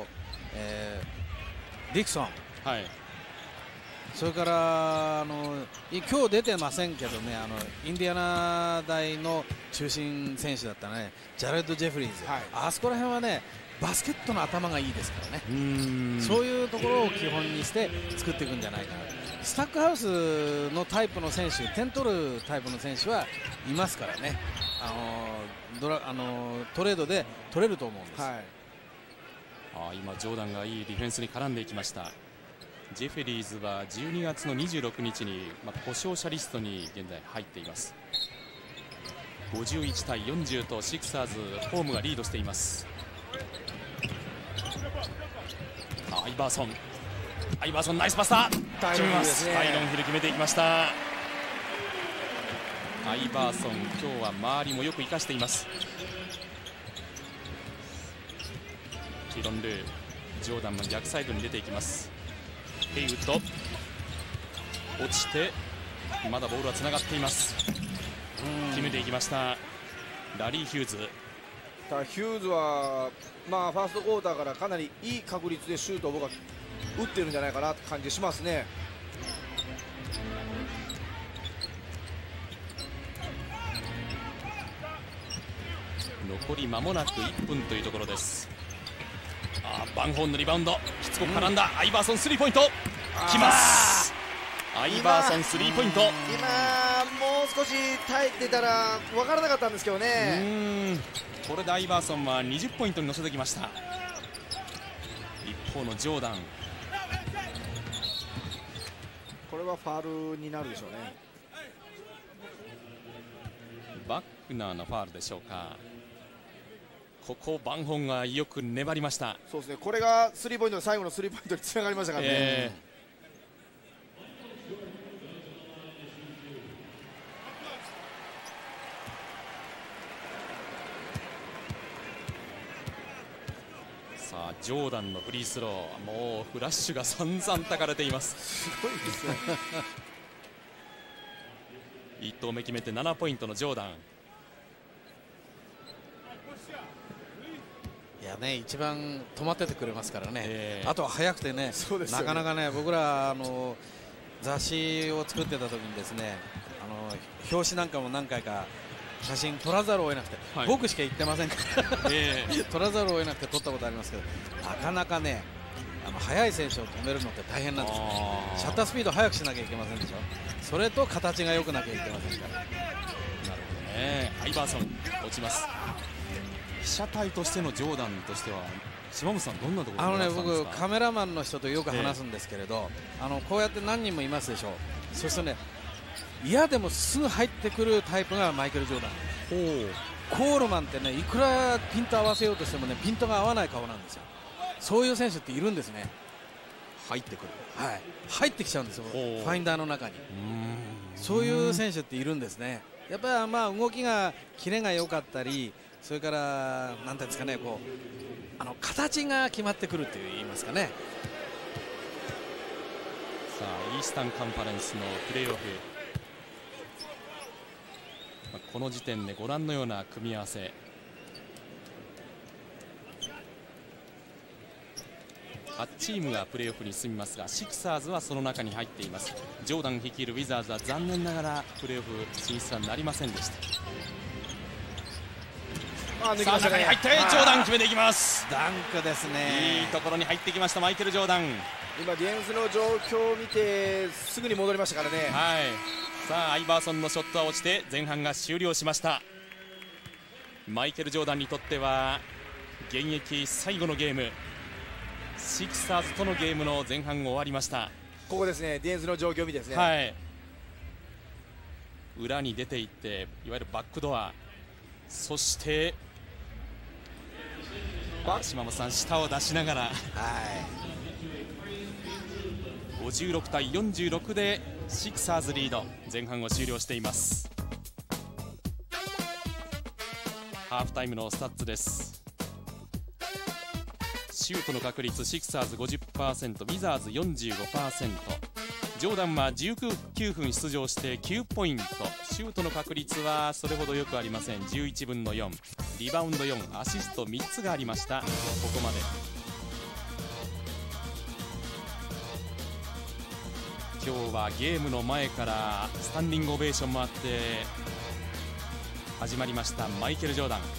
ィクソン、それから今日出てませんけどね、インディアナ大の中心選手だったね、ジャレッド・ジェフリーズ、あそこら辺はねバスケットの頭がいいですからね。そういうところを基本にして作っていくんじゃないかな。スタックハウスのタイプの選手、点取るタイプの選手はいますからね、トレードで取れると思うんです。 今ジョーダンがいいディフェンスに絡んでいきました。ジェフェリーズは12月の26日に、故障者リストに現在入っています。51対40とシクサーズホームがリードしています。 アイバーソンナイスパスだ。 タイロンヒルですね。 タイロンヒル決めていきました。アイバーソン今日は周りもよく生かしています。ティロンルー、ジョーダンも逆サイドに出ていきます。ヘイウッド落ちて、まだボールはつながっています。決めていきましたラリー・ヒューズ。 ただヒューズは、ファーストクォーターからかなりいい確率でシュートを僕は打ってるんじゃないかなって感じしますね。 残り間もなく1分というところです。バンホーンのリバウンド、しつこく絡んだ、アイバーソンスリーポイントきます。アイバーソンスリーポイント。 今もう少し耐えてたら分からなかったんですけどね。 これでアイバーソンは20ポイントに乗せてきました。一方のジョーダン、 これはファールになるでしょうね。 バックナーのファールでしょうか。ここバンホンがよく粘りました。 そうですね、これがスリーポイントで最後のスリーポイントにつながりましたからね。 さあジョーダンのフリースロー、もうフラッシュが散々たかれています。 すごいですね。 1投目決めて7ポイントのジョーダン。 いやね、一番止まっててくれますからね、あとは早くてね、 なかなかね、僕ら雑誌を作ってた時にですね、表紙なんかも何回か写真撮らざるを得なくて、僕しか言ってませんから撮らざるを得なくて撮ったことありますけど、なかなかね、速い選手を止めるのって大変なんですよ。シャッタースピード速くしなきゃいけませんでしょ。それと形が良くなきゃいけませんから。なるほどね。アイバーソン落ちます。被写体としてのジョーダンとしては島本さん、どんなところに僕カメラマンの人とよく話すんですけれど、こうやって何人もいますでしょう。そしてね、嫌でもすぐ入ってくるタイプがマイケル・ジョーダン。コールマンってね、いくらピント合わせようとしてもね、ピントが合わない顔なんですよ。そういう選手っているんですね。 入ってくる、 入ってきちゃうんですよ、ファインダーの中に。そういう選手っているんですね。やっぱり動きがキレが良かったり、それからなんていうんですかね、こう形が決まってくると言いますかね。 さあイースタンカンファレンスのプレーオフ、この時点でご覧のような組み合わせ。8チームがプレーオフに進みますが、シクサーズはその中に入っています。ジョーダン率いるウィザーズは残念ながらプレーオフ進出はなりませんでした。さあ中に入ってジョーダン決めていきます。 ダンクですね。 いいところに入ってきましたマイケル・ジョーダン。 今ディフェンスの状況を見てすぐに戻りましたからね。 さあアイバーソンのショットは落ちて前半が終了しました。マイケル・ジョーダンにとっては現役最後のゲーム、シクサーズとのゲームの前半終わりました。 ここですね、ディフェンスの状況を見てですね、 裏に出ていっていわゆるバックドア、そして島本さん下を出しながら、56対46でシクサーズリード、前半を終了しています。ハーフタイムのスタッツです。シュートの確率シクサーズ 50%、ウィザーズ 45%、ジョーダンは19分出場して9ポイント、シュートの確率はそれほどよくありません。11分の4、リバウンド4、アシスト3つがありました。ここまで今日はゲームの前からスタンディングオベーションもあって始まりましたマイケル・ジョーダン。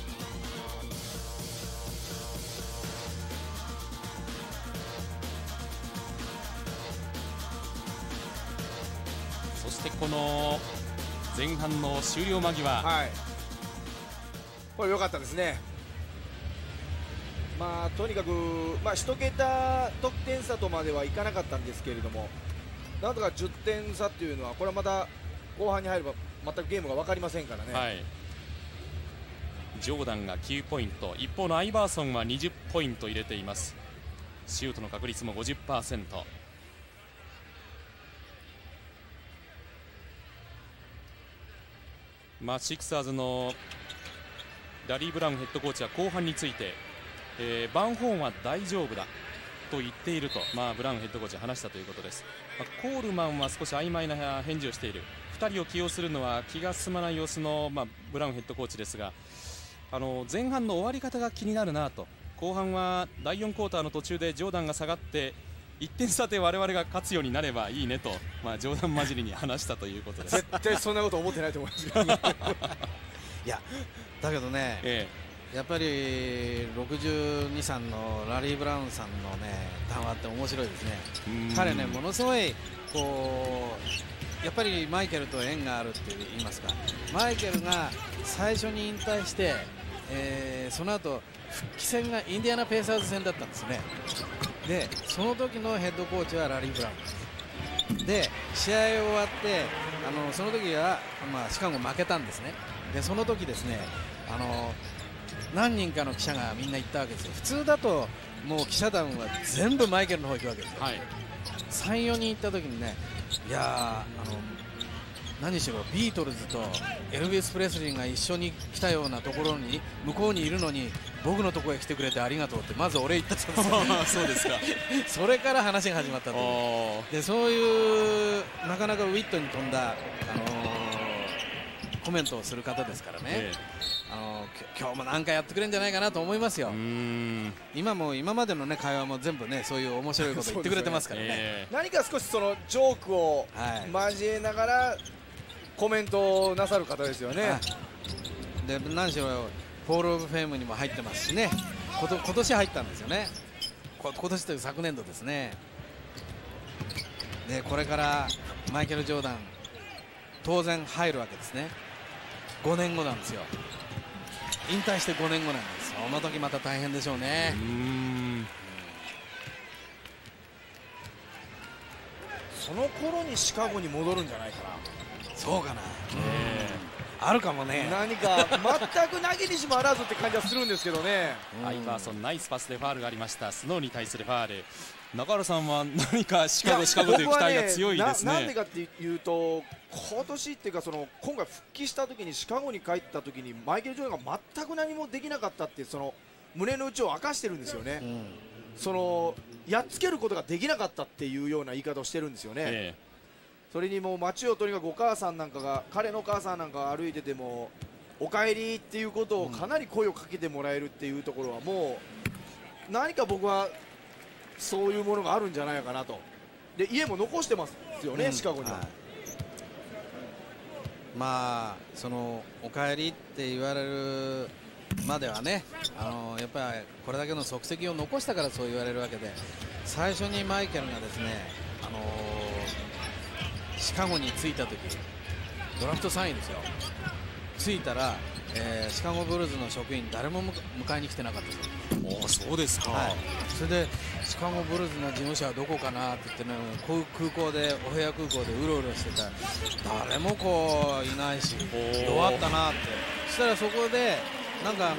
そしてこの前半の終了間際、 これ良かったですね。とにかく、1桁得点差とまではいかなかったんですけれども、なんとか10点差というのは、これはまた後半に入れば全くゲームが分かりませんからね。 ジョーダンが9ポイント、一方のアイバーソンは20ポイント入れています。 シュートの確率も 50%。シクサーズのラリー・ブラウンヘッドコーチは後半について、バンホーンは大丈夫だと言っていると、ブラウンヘッドコーチは話したということです。コールマンは少し曖昧な返事をしている。2人を起用するのは気が進まない様子の、ブラウンヘッドコーチですが、前半の終わり方が気になるなと。後半は第4クォーターの途中でジョーダンが下がって1点差で我々が勝つようになればいいねと、冗談交じりに話したということです。 絶対そんなこと思ってないと思いますよいやだけどね、やっぱり62、3のラリー・ブラウンさんのね談話って面白いですね。彼ねものすごいこうやっぱりマイケルと縁があるって言いますか、マイケルが最初に引退して、その後復帰戦がインディアナ・ペイサーズ戦だったんですね。でその時のヘッドコーチはラリー・ブラウンです。で試合終わってその時は、シカゴ負けたんですね。でその時ですね何人かの記者がみんな言ったわけですよ。普通だともう記者団は全部マイケルの方行くわけですよ、3、4人行った時にね、いや何しろビートルズとエルヴィス・プレスリーが一緒に来たようなところに向こうにいるのに僕のところへ来てくれてありがとうってまず俺言ったそうですよそうですかそれから話が始まったと。でそういうなかなかウィットに富んだ、コメントをする方ですからね、今日も何かやってくれるんじゃないかなと思いますよ。今までの、ね、会話も全部、ね、そういう面白いこと言ってくれてますからね。 何か少しそのジョークを交えながらコメントをなさる方ですよね。 で何しろホール・オブ・フェームにも入ってますしね、今年入ったんですよね。今年という昨年度ですね。でこれからマイケル・ジョーダン当然入るわけですね。5年後なんですよ。引退して5年後なんです。その時また大変でしょうね。 その頃にシカゴに戻るんじゃないかな。 そうかな、あるかもね。 何か全くなぎにしもあらずって感じはするんですけどね。 アイバーソンナイスパスでファウルがありました。スノーに対するファウル。中原さんは何かシカゴという期待が強いですね。 なんでかっていうと今年っていうか今回復帰した時にシカゴに帰った時にマイケル・ジョーダンが全く何もできなかったってその胸の内を明かしてるんですよね。やっつけることができなかったっていうような言い方をしてるんですよね。それにもう街をとにかくお母さんなんかが彼のお母さんなんかが歩いててもおかえりっていうことをかなり声をかけてもらえるっていうところはもう何か僕はそういうものがあるんじゃないかなと。で家も残してますよね、シカゴには。 そのおかえりって言われるまではね、やっぱりこれだけの足跡を残したからそう言われるわけで、最初にマイケルがですね、シカゴに着いた時ドラフト3位ですよ。着いたら、シカゴブルーズの職員誰も迎えに来てなかったです。 そうですか、 それでシカゴブルーズの事務所はどこかなって言ってね、空港でお部屋空港でうろうろしてたら誰もこういないし弱ったなって。そしたらそこでなんか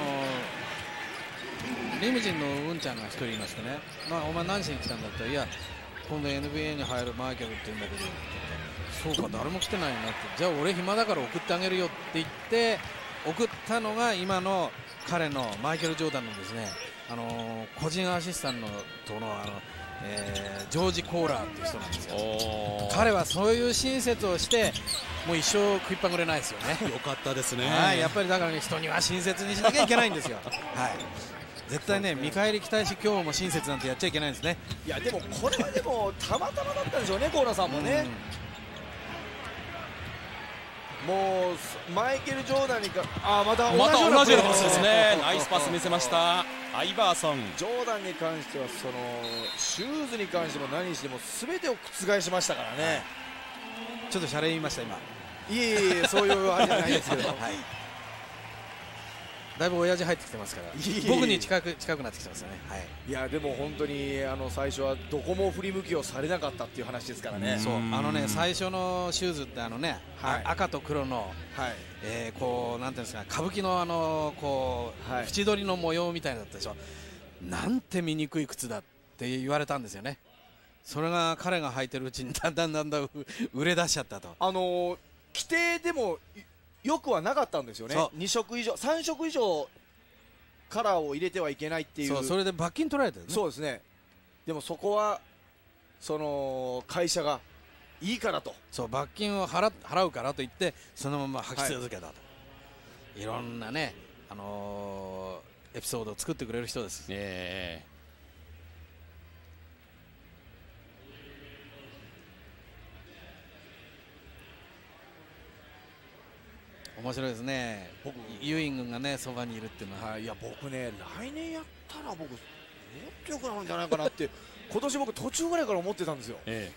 リムジンのうんちゃんが一人いましてね、お前何しに来たんだって、いや今度 NBA に入るマイケルって言うんだけど、そうか誰も来てないなって、じゃあ俺暇だから送ってあげるよって言って送ったのが今の彼のマイケル・ジョーダンのですね、個人アシスタントのジョージ・コーラーっていう人なんですよ。彼はそういう親切をしてもう一生食いっぱぐれないですよね。 よかったですね。 やっぱりだから、ね、人には親切にしなきゃいけないんですよ。絶対ね見返り期待し今日も親切なんてやっちゃいけないんですね。 いやでもこれはでもたまたまだったんでしょうね、コーラさんもね。もうマイケル・ジョーダンにまた同じようなパスですね。ナイスパス見せましたアイバーソン。 ジョーダンに関してはシューズに関しても何にしても全てを覆しましたからね。 ちょっとシャレ言いました今。 いえそういうあれじゃないですけどだいぶ親父入ってきてますから僕に近くなってきてますよね。 いやでも本当に最初はどこも振り向きをされなかったっていう話ですからね。 最初のシューズって赤と黒の、こうなんていうんですか、歌舞伎のこう、縁取りの模様みたいなだったでしょ。なんて醜い靴だっって言われたんですよね。それが彼が履いてるうちにだんだん売れ出しちゃったと。 規定でもよくはなかったんですよね。 そう 2色以上3色以上カラーを入れてはいけないっていう。 それで罰金取られてるね。 そうですね。でもそこはその会社がいいからと、 そう罰金を払うからと言ってそのまま履き続けたと、いろんなね、エピソードを作ってくれる人です。面白いですね。ユーイングがねそばにいるっていうのは、 いや僕ね、来年やったら僕もっと良くなるんじゃないかなって今年僕途中ぐらいから思ってたんですよ。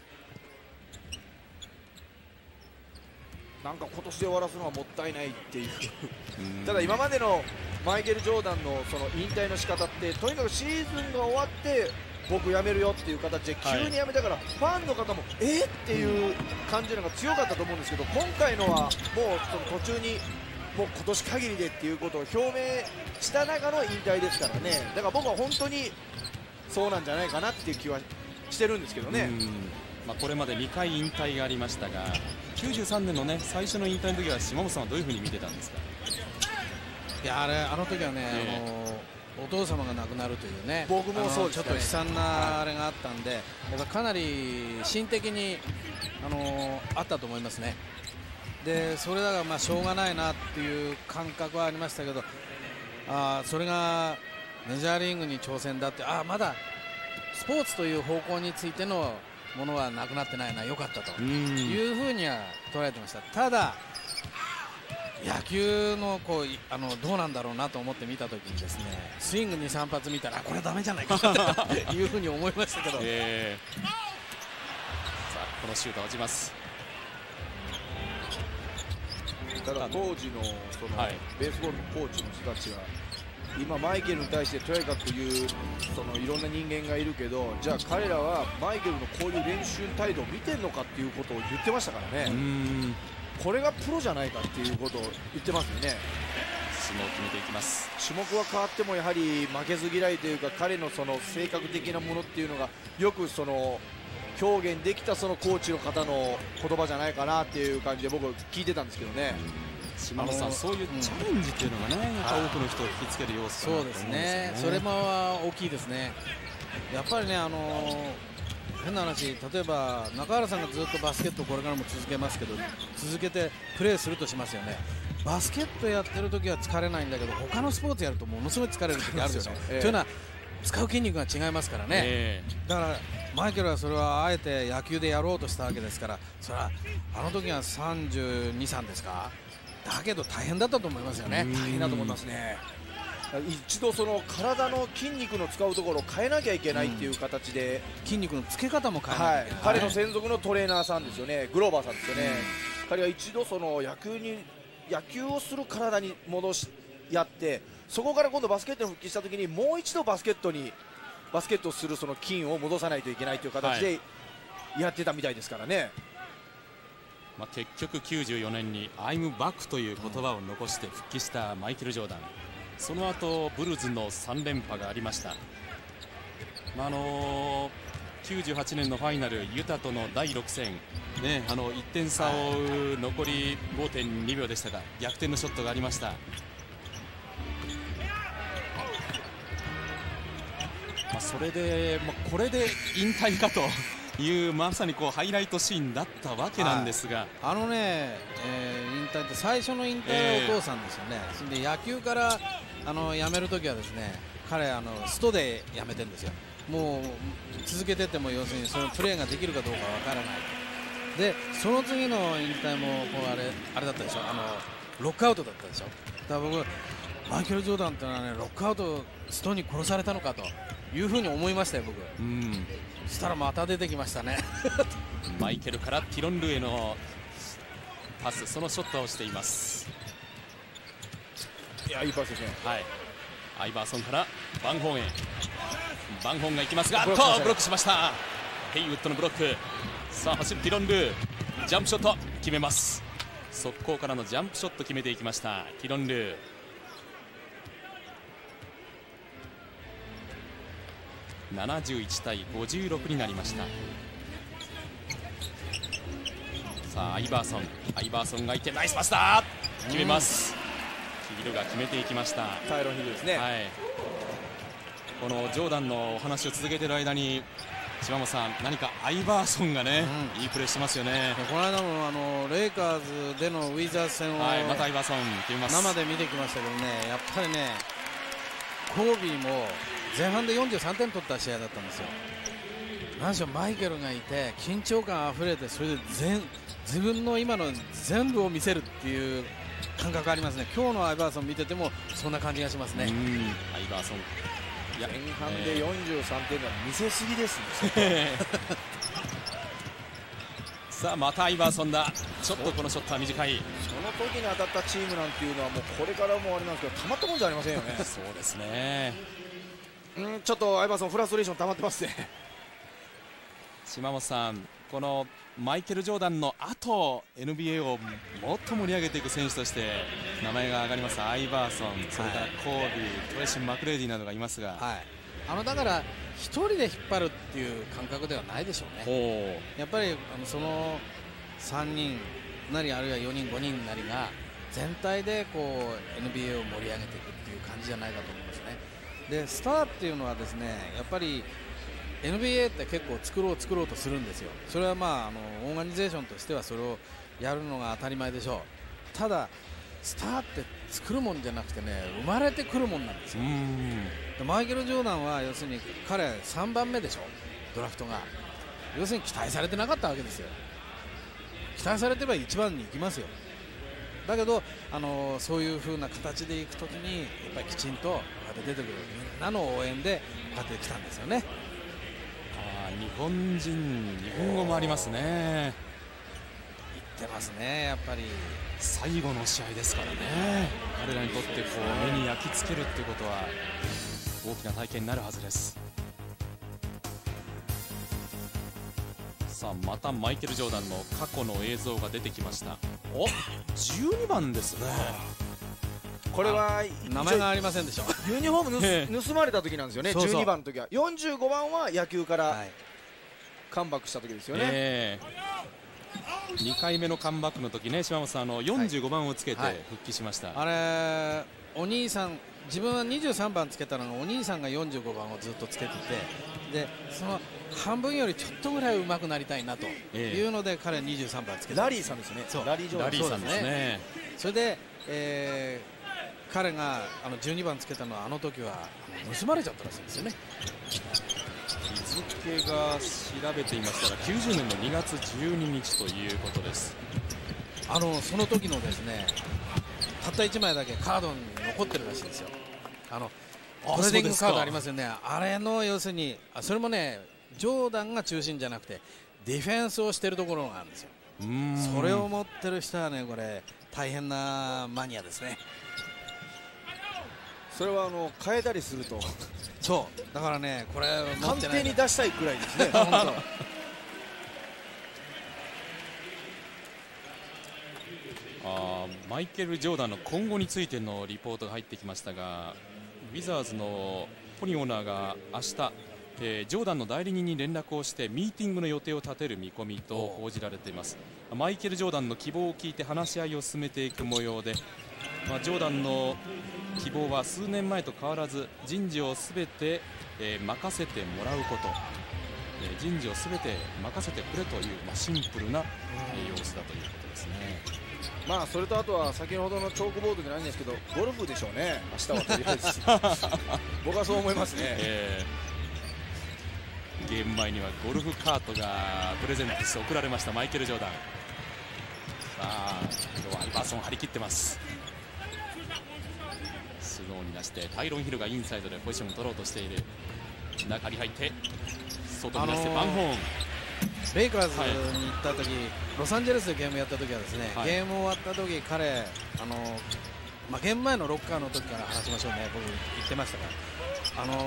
なんか今年で終わらすのはもったいないっていうただ今までのマイケル・ジョーダンのその引退の仕方って、とにかくシーズンが終わって僕辞めるよっていう形で急に辞めたから、ファンの方もっていう感じのが強かったと思うんですけど、今回のはもうその途中にもう今年限りでっていうことを表明した中の引退ですからね。だから僕は本当にそうなんじゃないかなっていう気はしてるんですけどね。 これまで2回引退がありましたが、93年のね最初の引退の時は島本さんはどういうふうに見てたんですか？ いやあの時はね、お父様が亡くなるというね、 僕もそうですね、 ちょっと悲惨なあれがあったんで、かなり心的にあったと思いますね。でそれだからしょうがないなっていう感覚はありましたけど、それがメジャーリーグに挑戦だって、まだスポーツという方向についてのものはなくなってないな、良かったというふうには捉えてました。ただ野球のどうなんだろうなと思って見たときにですね、スイング 2,3 発見たらこれダメじゃないかというふうに思いましたけど、さあこのシュートを打ちます。 ただ当時のそのベースボールのコーチの人たちが今マイケルに対してとやかく言うそのいろんな人間がいるけど、じゃあ彼らはマイケルのこういう練習態度を見てるのかっていうことを言ってましたからね。これがプロじゃないかっていうことを言ってますよね。 種目を決めていきます。 種目は変わってもやはり負けず嫌いというか、彼のその性格的なものっていうのがよくその表現できたそのコーチの方の言葉じゃないかなっていう感じで僕は聞いてたんですけどね。 島本さん、そういうチャレンジっていうのがね、やっぱ多くの人を引きつける要素だと思うんですよね。 それも大きいですね。やっぱりね、変な話、例えば中原さんがずっとバスケットをこれからも続けますけど、続けてプレーするとしますよね。バスケットやってる時は疲れないんだけど、他のスポーツやるとものすごい疲れる時あるでしょ。というのは使う筋肉が違いますからね。だからマイケルはそれはあえて野球でやろうとしたわけですから、それはあの時は32、3ですか。だけど大変だったと思いますよね。 大変だと思いますね。一度その体の筋肉の使うところを変えなきゃいけないっていう形で、 筋肉のつけ方も変えなきゃいけない。 彼の専属のトレーナーさんですよね、グローバーさんですよね。彼が一度その野球をする体に戻しやって、そこから今度バスケットに復帰した時にもう一度バスケットをするその筋を戻さないといけないという形でやってたみたいですからね。 結局94年に「I'm back」という言葉を残して復帰したマイケル・ジョーダン。その後ブルーズの3連覇がありました。98年のファイナルユタとの第6戦、1点差を追う残り 5.2 秒でしたが逆転のショットがありました。それで、これで引退かというまさにハイライトシーンだったわけなんですが、 引退って最初の引退はお父さんですよね。で野球から辞めるときはですね、彼ストで辞めてるんですよ。もう続けてても要するにそのプレーができるかどうかわからない。でその次の引退もあれだったでしょ、ロックアウトだったでしょ。だから僕マイケル・ジョーダンってのはね、ロックアウトストに殺されたのかというふうに思いましたよ、僕。そしたらまた出てきましたねマイケルからティロン・ルーへのパス、そのショットをしています。 いや、いいパスですね。 アイバーソンからバンホーンへ。バンホーンが行きますが、ブロックしました。ヘイウッドのブロック。さあ走るティロン・ルー、ジャンプショット決めます。速攻からのジャンプショット決めていきましたティロン・ルー。 71対56になりました。さあアイバーソンがいてナイスパスだ、決めます。ヒルが決めていきました。 タイロンヒルですね。 はい、このジョーダンのお話を続けている間に島本さん、何かアイバーソンがね、いいプレーしてますよね。 この間もレイカーズでのウィザーズ戦を、 またアイバーソン決めます。 生で見てきましたけどね、やっぱりねコービーも前半で43点取った試合だったんですよ。何しろマイケルがいて緊張感あふれて、それで自分の今の全部を見せるっていう感覚ありますね。今日のアイバーソン見ててもそんな感じがしますね。 アイバーソン、 いや前半で43点が見せすぎですね。 さあまたアイバーソンだ。ちょっとこのショットは短い。 その時に当たったチームなんていうのはもうこれからもあれなんですけど、たまったもんじゃありませんよね。 そうですね。 ちょっとアイバーソンフラストレーション溜まってますね。 島本さん、このマイケル・ジョーダンの後 NBA をもっと盛り上げていく選手として名前が挙がりますアイバーソン、それからコービー、トレイシー・マクレーディなどがいますが、 だから1人で引っ張るっていう感覚ではないでしょうね。やっぱりその3人なりあるいは4人5人なりが全体でこう NBA を盛り上げていくっていう感じじゃないかと思いますね。でスターっていうのはですね、やっぱりNBA って結構作ろうとするんですよ。それはオーガニゼーションとしてはそれをやるのが当たり前でしょう。ただスターって作るもんじゃなくてね、生まれてくるもんなんですよ。でマイケル・ジョーダンは要するに彼3番目でしょ、ドラフトが。要するに期待されてなかったわけですよ。期待されてれば1番に行きますよ。だけどそういう風な形でいくときにやっぱりきちんとこうやって出てくるみんなの応援でこうやって来たんですよね。 日本語もありますね。 言ってますね。やっぱり最後の試合ですからね、彼らにとってこう目に焼き付けるっていうことは大きな体験になるはずです。さあまたマイケル・ジョーダンの過去の映像が出てきました。12番ですね。 これは名前がありませんでしょ。 ユニフォーム盗まれた時なんですよね。12番の時は。45番は野球からカムバックした時ですよね。 2回目のカムバックの時ね、島本さん45番をつけて復帰しました。 あれお兄さん、自分は23番つけたのがお兄さんが45番をずっとつけてて、でその半分よりちょっとぐらい上手くなりたいなというので、彼は23番つけた。 ラリーさんですね。ラリー・ジョーダン。 ラリーさんですね。 それで、彼が12番つけたのはあの時は盗まれちゃったらしいんですよね。 日付が調べていましたら90年の2月12日ということです。 その時のですね、たった1枚だけカードに残ってるらしいんですよ。トレーディングカードありますよね。あれの要するにそれもね、ジョーダンが中心じゃなくてディフェンスをしているところがあるんですよ。それを持ってる人はね、これ大変なマニアですね。 それは変えたりするとそうだからね、これ鑑定に出したいくらいですね。 マイケル・ジョーダンの今後についてのリポートが入ってきましたが、ウィザーズのポニーオーナーが明日、ジョーダンの代理人に連絡をしてミーティングの予定を立てる見込みと報じられています。マイケル・ジョーダンの希望を聞いて話し合いを進めていく模様で、ジョーダンの希望は数年前と変わらず人事をすべて、任せてもらうこと、人事をすべて任せてくれという、シンプルな、様子だということですね。 それとあとは先ほどのチョークボードじゃないんですけど、ゴルフでしょうね、明日はとりあえず僕はそう思いますね。 ゲーム前にはゴルフカートがプレゼントして送られましたマイケル・ジョーダン。さあ今日はアイバーソン張り切ってます。スノーに出してタイロン・ヒルがインサイドでポジションを取ろうとしている。中に入って外に出してバンホーン。 レイカーズに行った時、ロサンゼルスでゲームやった時はですね、ゲーム終わった時彼ゲーム前のロッカーの時から話しましょうね、僕言ってましたから、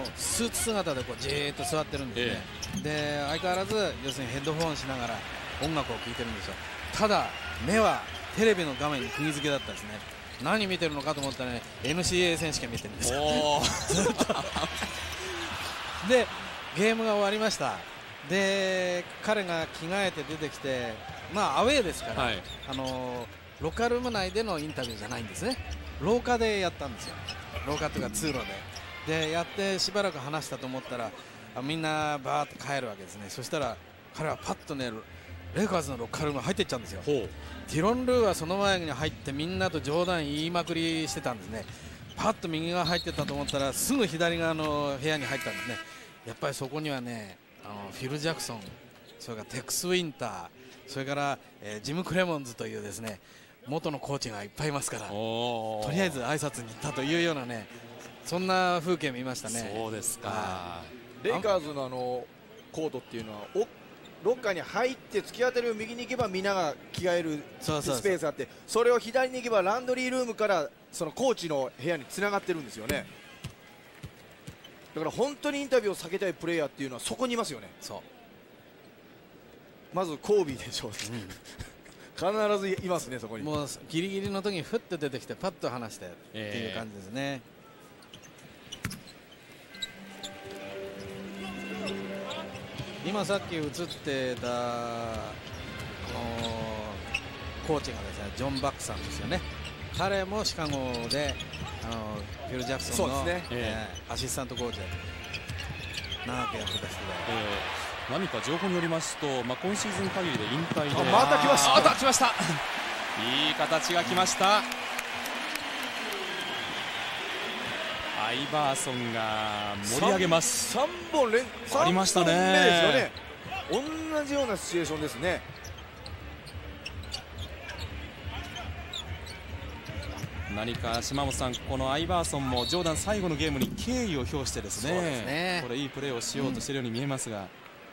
スーツ姿でこうじーっと座ってるんですね。で相変わらず要するにヘッドホンしながら音楽を聴いてるんですよ。ただ目はテレビの画面に釘付けだったんですね。何見てるのかと思ったらね、NCAA 選手権見てるんですよ。でゲームが終わりました。で彼が着替えて出てきて、アウェーですから、 はい、 ロッカールーム内でのインタビューじゃないんですね。廊下でやったんですよ。廊下というか通路でやってしばらく話したと思ったらみんなバーッと帰るわけですね。そしたら彼はパッとねレイカーズのロッカールーム入っていっちゃうんですよ。ティロン・ルーはその前に入ってみんなと冗談言いまくりしてたんですね。パッと右側入ってたと思ったらすぐ左側の部屋に入ったんですね。やっぱりそこにはねフィル・ジャクソン、それからテックス・ウィンター、それから、ジム・クレモンズというですね元のコーチがいっぱいいますから、とりあえず挨拶に行ったというようなね、そんな風景見ましたね。 そうですか。 レイカーズのコートっていうのはロッカーに入って突き当たりを右に行けばみんなが着替えるスペースがあって、それを左に行けばランドリールームからそのコーチの部屋につながってるんですよね。だから本当にインタビューを避けたいプレーヤーっていうのはそこにいますよね。まずコービーでしょう、必ずいますね、そこに。 もうギリギリの時にふっと出てきてパッと離してっていう感じですね。今さっき映ってたコーチがですねジョン・バックさんですよね。彼もシカゴでフィル・ジャクソンの、アシスタントコーチで長くやってた人で、 何か情報によりますと、今シーズン限りで引退で、 また来ました、 また来ましたいい形が来ました。アイバーソンが盛り上げます。 3本連ありましたね。 3本目ですよね。同じようなシチュエーションですね。 何か島本さん、このアイバーソンもジョーダン最後のゲームに敬意を表してですね、これいいプレーをしようとしているように見えますが、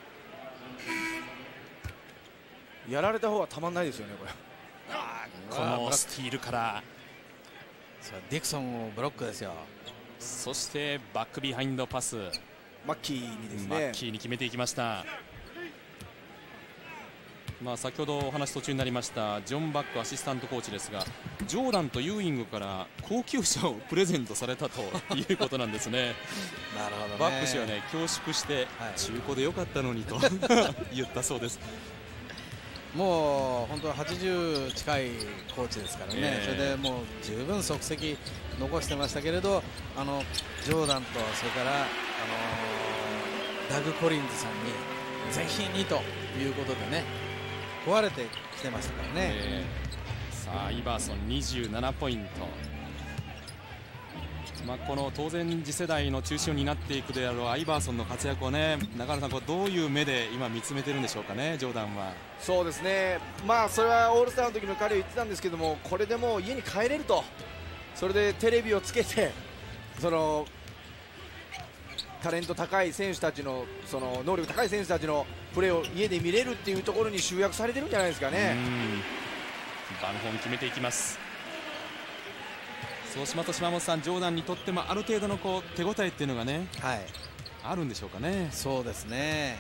やられた方はたまんないですよね、これ。 このスティールからディクソンをブロックですよ。 そしてバックビハインドパス、 マッキーにですね、 マッキーに決めていきました。先ほどお話途中になりましたジョン・バックアシスタントコーチですが、ジョーダンとユーイングから高級車をプレゼントされたということなんですね。 なるほどね。 バック氏はね恐縮して中古でよかったのにと言ったそうです。 もう本当は80近いコーチですからね、それでもう十分足跡残してましたけれど、ジョーダンとそれからダグ・コリンズさんにぜひにということでね壊れてきてましたからね。 さあイバーソン27ポイント。この当然次世代の中心を担っていくであろうアイバーソンの活躍をね、中野さんどういう目で今見つめてるんでしょうかね、ジョーダンは。 そうですね、それはオールスターの時の彼は言ってたんですけども、これでもう家に帰れると、それでテレビをつけてそのタレント高い選手たちのその能力高い選手たちのプレーを家で見れるっていうところに集約されてるんじゃないですかね。 バンホン決めていきます。そうしますと島本さん、ジョーダンにとってもある程度の手応えっていうのがね、あるんでしょうかね。 そうですね。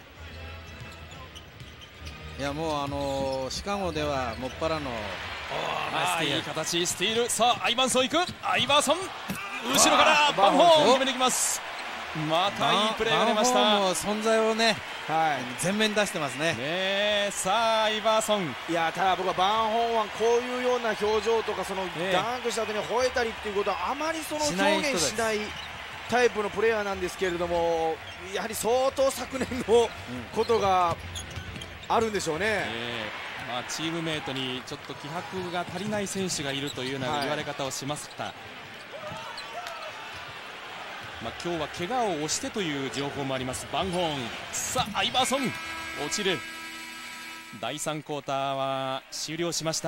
いやもうシカゴではもっぱらのいい形、スティール。さあアイバーソン行く、アイバーソン後ろからバンホーン決めていきます。またいいプレーが出ました。 バンホーンも存在をね、全面に出してますね。 さあアイバーソン、 いやただ僕はバンホーンはこういうような表情とかそのダンクした後に吠えたりっていうことはあまりその表現しないタイプのプレーヤーなんですけれども、やはり相当昨年のことがあるんでしょうね。 チームメートにちょっと気迫が足りない選手がいるというような言われ方をしました。今日は怪我を押してという情報もありますバンホーン。さあアイバーソン落ちる。第3クォーターは終了しました。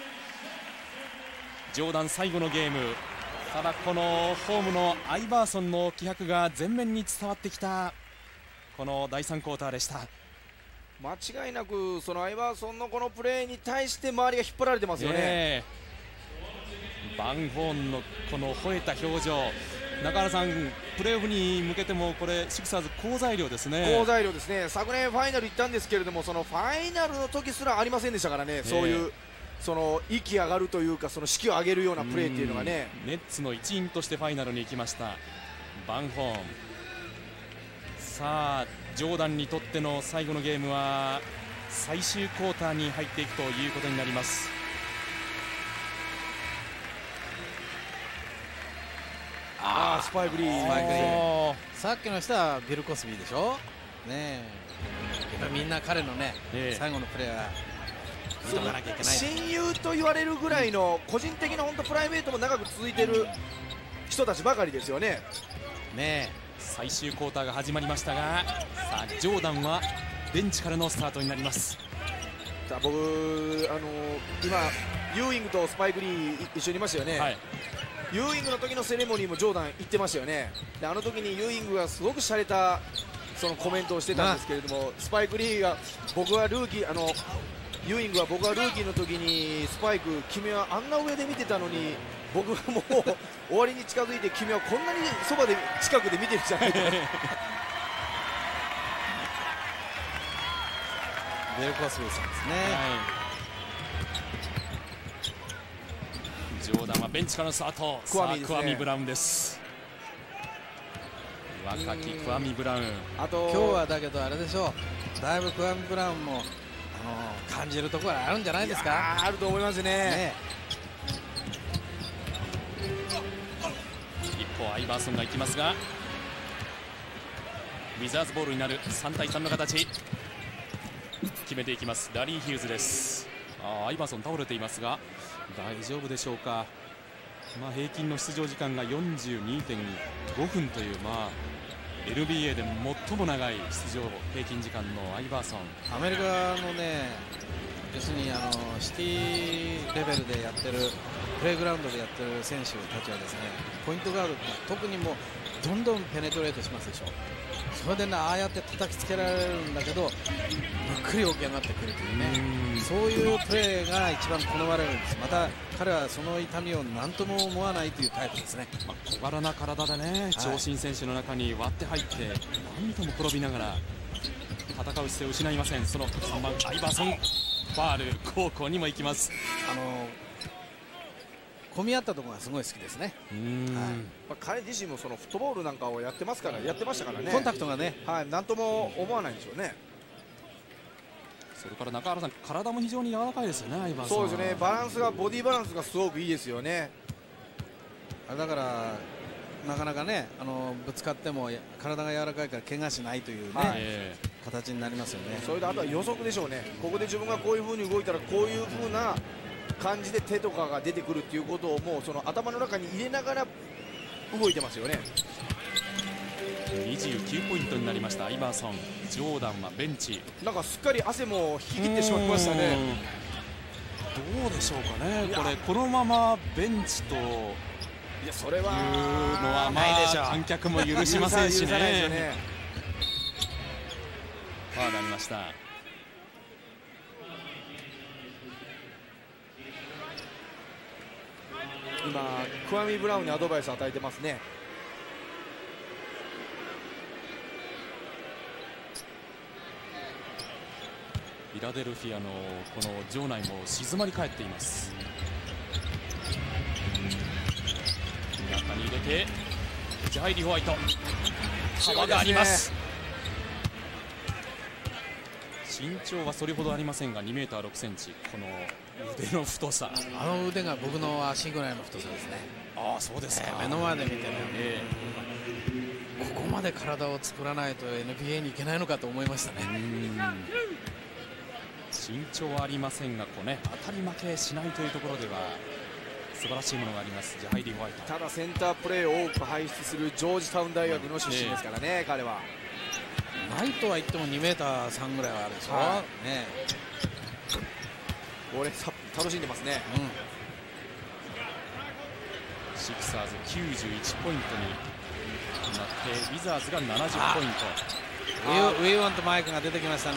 ジョーダン最後のゲーム、ただこのホームのアイバーソンの気迫が前面に伝わってきたこの第3クォーターでした。 間違いなくそのアイバーソンのこのプレーに対して周りが引っ張られてますよね。 バンホーンのこの吠えた表情、中原さん、プレーオフに向けてもこれシクサーズ好材料ですね。 好材料ですね。昨年ファイナル行ったんですけれども、そのファイナルの時すらありませんでしたからね、そういうその息上がるというか、その士気を上げるようなプレーっていうのがね。 ネッツの一員としてファイナルに行きましたバンホーン。ささあジョーダンにとっての最後のゲームは最終クォーターに入っていくということになります。 スパイクリー、 さっきの人はビル・コスビーでしょ、ねえ、やっぱりみんな彼のね、最後のプレーは認めなきゃいけない。 親友と言われるぐらいの個人的な本当プライベートも長く続いている人たちばかりですよね。 最終クォーターが始まりましたが、さあジョーダンはベンチからのスタートになります。 さあ僕今ユーイングとスパイクリー一緒にいましたよね、ユーイングの時のセレモニーもジョーダン行ってましたよね。であの時にユーイングがすごく洒落たそのコメントをしてたんですけれども、スパイクリーが僕はルーキーユーイングは僕はルーキーの時にスパイク君はあんな上で見てたのに僕はもう終わりに近づいて君はこんなにそばで近くで見てるじゃないかベル・コスビーさんですね、 ジョーダンはベンチからのスタート。クワミ・ブラウンです。若きクワミ・ブラウン。 あと今日はだけどあれでしょう、だいぶクワミ・ブラウンも感じるところがあるんじゃないですか。 あると思いますね。 一方アイバーソンが行きますが、ウィザーズボールになる3対3の形。決めていきますラリー・ヒューズです。アイバーソン倒れていますが大丈夫でしょうか。平均の出場時間が 42.5 分という、NBA で最も長い出場平均時間のアイバーソン。 アメリカのね、要するにシティレベルでやってるプレーグラウンドでやってる選手たちはですね、ポイントガードって特にもうどんどんペネトレートしますでしょ。それでね、ああやって叩きつけられるんだけどゆっくり起き上がってくるというね、そういうプレーが一番好まれるんです。また彼はその痛みを何とも思わないというタイプですね。 小柄な体でね、長身選手の中に割って入って何度も転びながら戦う姿勢を失いません。その3番アイバーソン、ファール後攻にも行きます。 混み合ったところがすごい好きですね。 彼自身もそのフットボールなんかをやってましたからね、 コンタクトがね、 何とも思わないんでしょうね。 それから中原さん、体も非常に柔らかいですよね、アイバーソン。 そうですね、ボディバランスがすごくいいですよね。 だからなかなかね、ぶつかっても体が柔らかいから怪我しないというね、形になりますよね。 それであとは予測でしょうね。ここで自分がこういう風に動いたらこういう風な感じで手とかが出てくるっていうことをもうその頭の中に入れながら動いてますよね。 29ポイントになりましたアイバーソン。ジョーダンはベンチ。 なんかすっかり汗も引き切ってしまいましたね。 どうでしょうかね、このままベンチとそれはいうのは観客も許しませんしね。ファウルありました。 今クワミ・ブラウンにアドバイスを与えてますね。 フィラデルフィアのこの場内も静まり返っています。中に入れてジャイリー・ホワイト、幅があります。身長はそれほどありませんが 2m6cm、この腕の太さ、 腕が僕の足ぐらいの太さですね。 そうですか。 目の前で見てね、ここまで体を作らないと NBA に行けないのかと思いましたね。 身長はありませんが当たり負けしないというところでは素晴らしいものがあります、ジャイリー・ホワイト。 ただセンタープレーを多く輩出するジョージタウン大学の出身ですからね、彼は。 ないとは言っても 2m3 ぐらいはあるでしょ、 これ楽しんでますね。 シクサーズ91ポイントになってウィザーズが70ポイント。 ウィーワンとマイクが出てきましたね。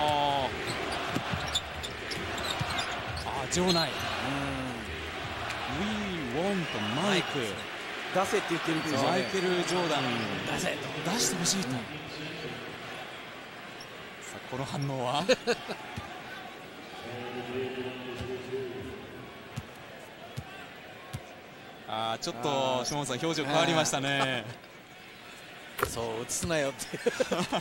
場内、ウィー・ウォンとマイク出せって言ってるんですよね。 マイケル・ジョーダン出してほしいと、さあこの反応はちょっと下本さん表情変わりましたね。 そう映すなよっていう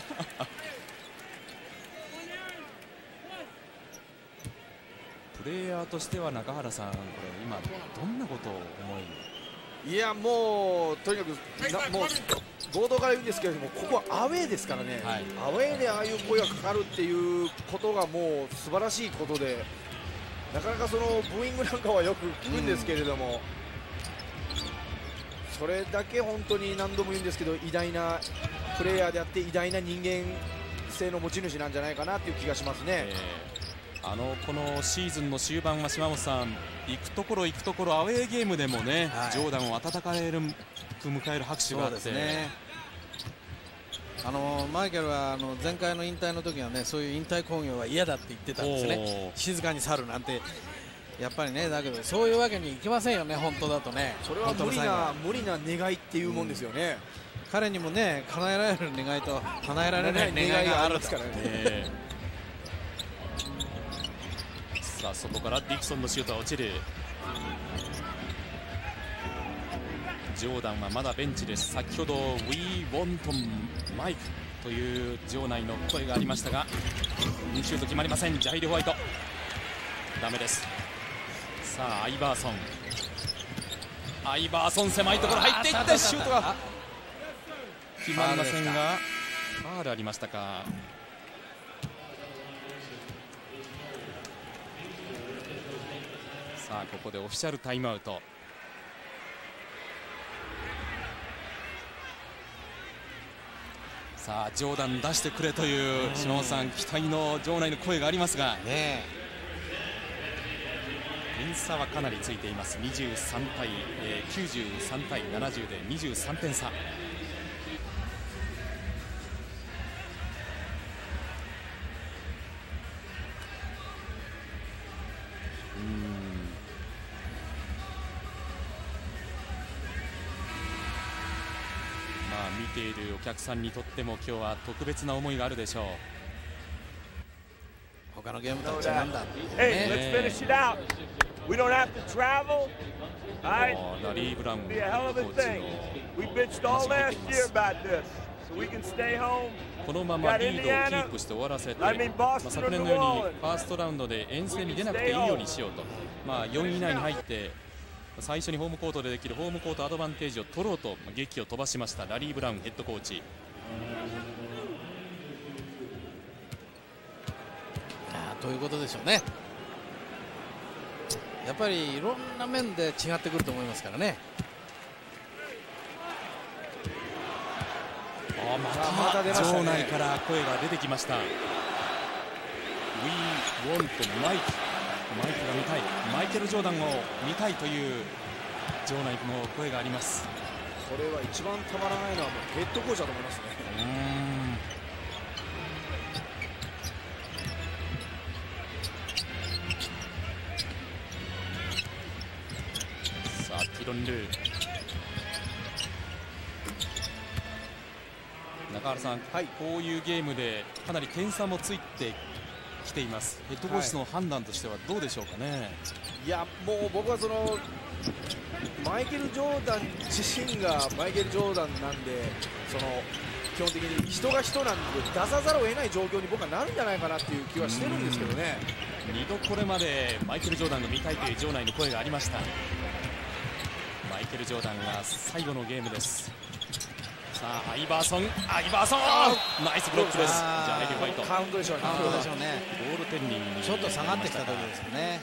プレイヤーとしては中原さん、これ今どんなことを思いやもうとにかくもう冒頭から言うんですけれども、ここはアウェーですからね、 はい、 アウェーでああいう声がかかるっていうことがもう素晴らしいことで、なかなかそのブーイングなんかはよく聞くんですけれども、それだけ本当に何度も言うんですけど、偉大なプレイヤーであって偉大な人間性の持ち主なんじゃないかなっていう気がしますね。 このシーズンの終盤は島本さん、行くところ行くところアウェーゲームでもね、はい、ジョーダンを温かく迎える拍手があって、ね、 マイケルは前回の引退の時はね、そういう引退興行は嫌だって言ってたんですね。静かに去るなんてやっぱりね、だけどそういうわけにいきませんよね、本当だとね。 それは無理な願いっていうもんですよね。 彼にもね、叶えられる願いと叶えられない願いがあるんですからね。 さあ、そこからディクソンのシュートは落ちる。ジョーダンはまだベンチです。先ほど We want Mike という場内の声がありましたが、シュート決まりません。ジャイル・ホワイトダメです。さあ、アイバーソン狭いところ入っていってシュートが決まりませんが、ファウルありましたか。さあ、ここでオフィシャルタイムアウト。さあ、ジョーダン出してくれという島本さん期待の場内の声がありますが、点差はかなりついています。93対93対70で23点差。見ているお客さんにとっても今日は特別な思いがあるでしょう。 他のゲームとは違うんだ。 ラリー・ブラウンコーチのこのままリードをキープして終わらせて、昨年のようにファーストラウンドで遠征に出なくていいようにしようと、4位以内に入って最初にホームコートでできるホームコートアドバンテージを取ろうと檄を飛ばしましたラリー・ブラウンヘッドコーチ。 ということでしょうね。やっぱりいろんな面で違ってくると思いますからね。 また場内から声が出てきました。 We want Mike、マイクが見たい、マイケル・ジョーダンを見たいという場内の声があります。 これは一番たまらないのはもうヘッドコーチだと思いますね。 さあ、ティロン・ルー、中原さん、こういうゲームでかなり点差もついてきています。ヘッドコーチの判断としてはどうでしょうかね。 いや、もう僕はそのマイケル・ジョーダン自身がマイケル・ジョーダンなんで、その基本的に人が人なんで出さざるを得ない状況に僕はなるんじゃないかなっていう気はしてるんですけどね。 2度これまでマイケル・ジョーダンが見たいという場内の声がありました。マイケル・ジョーダンが最後のゲームです。さあ、アイバーソン、ナイスブロックです。じゃあ、ホワイトカウントでしょうね。 ボボール10にちょっと下がってきたところですよね。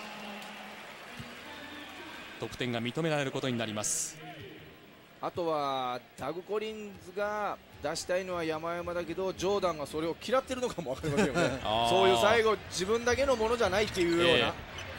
得点が認められることになります。 あとはダグ・コリンズが出したいのは山々だけど、ジョーダンがそれを嫌ってるのかも分かりませんよね。そういう最後自分だけのものじゃないっていうような、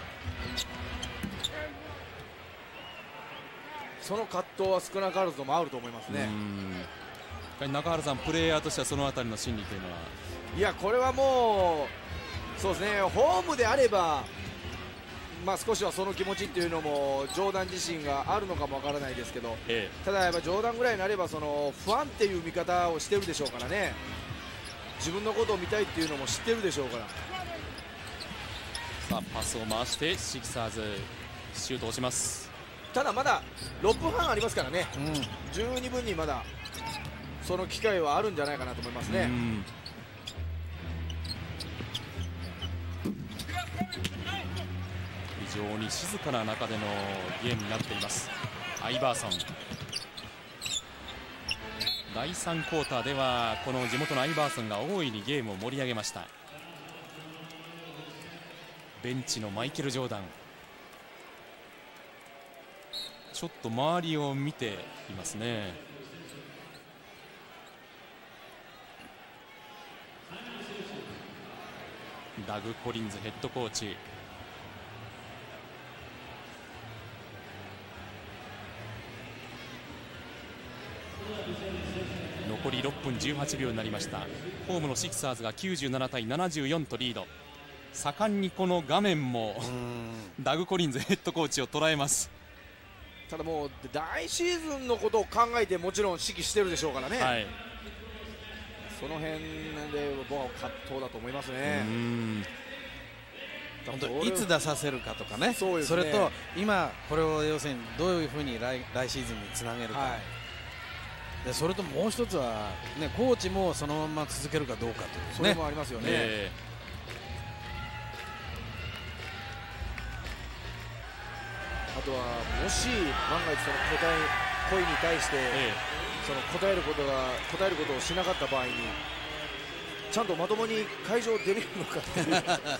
その葛藤は少なからずともあると思いますね。 中原さん、プレーヤーとしてはそのあたりの心理というのは。 いや、これはもうそうですね、ホームであれば少しはその気持ちっていうのもジョーダン自身があるのかもわからないですけど、ただやっぱジョーダンぐらいになればその不安っていう見方をしてるでしょうからね。自分のことを見たいっていうのも知ってるでしょうから。 さあ、パスを回してシクサーズシュートをします。 ただまだ6分半ありますからね、十二分にまだその機会はあるんじゃないかなと思いますね。 非常に静かな中でのゲームになっています。アイバーソン、第3クォーターではこの地元のアイバーソンが大いにゲームを盛り上げました。ベンチのマイケル・ジョーダン、ちょっと周りを見ていますね。ダグ・コリンズヘッドコーチ、残り6分18秒になりました。ホームのシクサーズが97対74とリード。盛んにこの画面もダグ・コリンズヘッドコーチを捉えます。 ただもう来シーズンのことを考えてもちろん指揮してるでしょうからね、はい、その辺で僕は葛藤だと思いますね。 本当いつ出させるかとかね、それと今これを要するにどういうふうに来シーズンにつなげるか、はい、でそれともう一つは、ね、コーチもそのまま続けるかどうかという、ね、 それもありますよね。あとはもし万が一その声に対して、その答えることをしなかった場合にちゃんとまともに会場出れるのかっていう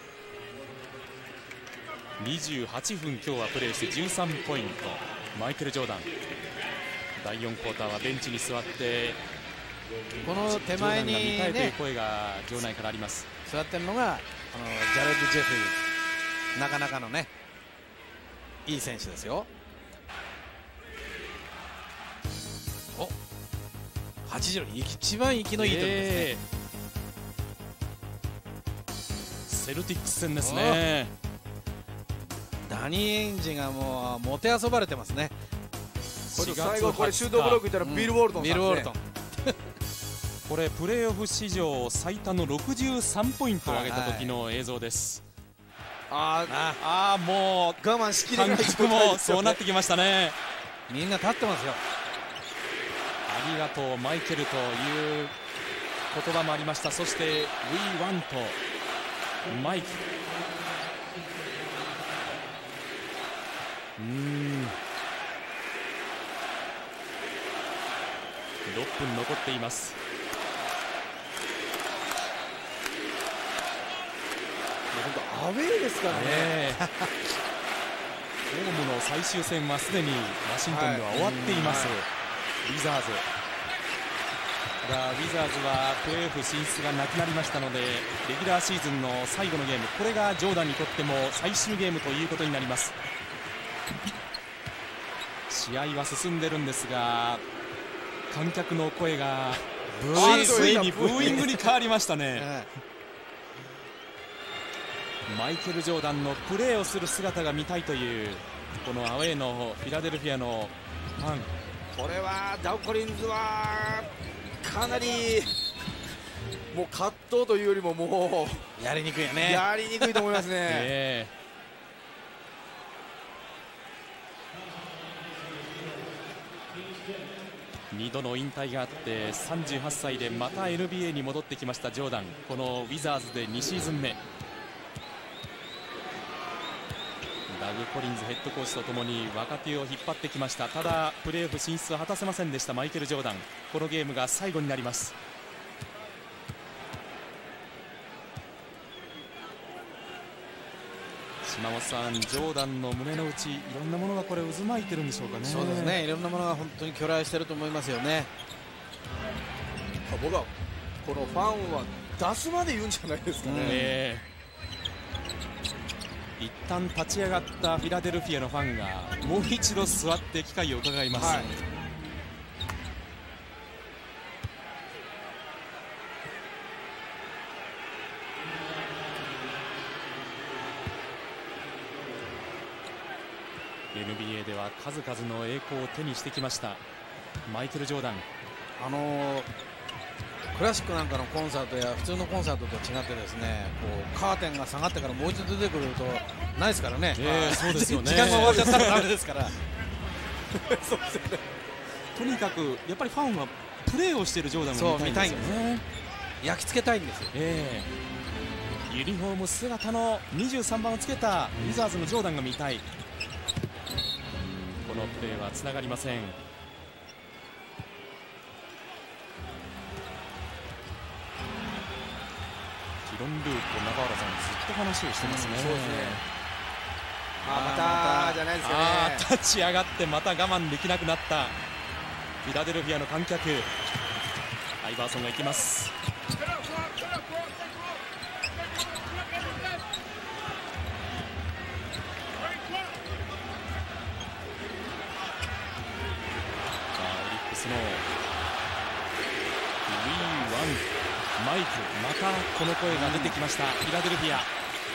28分今日はプレーして13ポイント。マイケル・ジョーダン、第4クォーターはベンチに座ってこの手前に、ね、 ジョーダンが見たいという声が場内からあります。 座ってるのがジャレッド・ジェフリー、なかなかのねいい選手ですよ。お、80一番息のいい時ですね。 セルティックス戦ですね。 ダニー・エンジがもうもてあそばれてますね。 最後これシュートブロックいったらビル・ウォルトンさんですね。 これプレーオフ史上最多の63ポイントを挙げた時の映像です。もう我慢しきれない、 観客もそうなってきましたね。 みんな立ってますよ。 ありがとうマイケルという言葉もありました。そして We want マイク、6分残っています。 アウェーですからね。 ホームの最終戦はすでにワシントンでは終わっています、ウィザーズ。ただウィザーズはプレーオフ進出がなくなりましたので、レギュラーシーズンの最後のゲーム、これがジョーダンにとっても最終ゲームということになります。試合は進んでるんですが、観客の声がついにブーイングに変わりましたね。マイケル・ジョーダンのプレーをする姿が見たいというこのアウェーのフィラデルフィアのファン。 これはダウ・コリンズはかなりもう葛藤というよりももうやりにくいよね。 やりにくいと思いますね。 2度の引退があって38歳でまた NBA に戻ってきましたジョーダン。このウィザーズで2シーズン目。ダグ・コリンズヘッドコーチとともに若手を引っ張ってきました。ただプレーオフ進出は果たせませんでしたマイケル・ジョーダン。このゲームが最後になります。島本さん、ジョーダンの胸の内、いろんなものがこれ渦巻いてるんでしょうかね。 そうですね、いろんなものが本当に巨来してると思いますよね。 僕はこのファンは出すまで言うんじゃないですかね。 一旦立ち上がったフィラデルフィアのファンがもう一度座って機会を伺います。NBA では数々の栄光を手にしてきましたマイケル・ジョーダン。 クラシックなんかのコンサートや普通のコンサートと違ってですね、こうカーテンが下がってからもう一度出てくるとないですからね。 そうですよね。 時間が終わっちゃったらダメですから。 そうですよね。とにかくやっぱりファンはプレーをしているジョーダンも見たいんですよね。 焼き付けたいんですよ。 ユニフォーム姿の23番をつけたウィザーズのジョーダンが見たい。このプレーはつながりません。キロンルーと中原さんずっと話をしてますね。 そうですね。またじゃないですかね。 立ち上がってまた我慢できなくなったフィラデルフィアの観客。アイバーソンが行きます。の We want マイク、またこの声が出てきました、フィラデルフィア。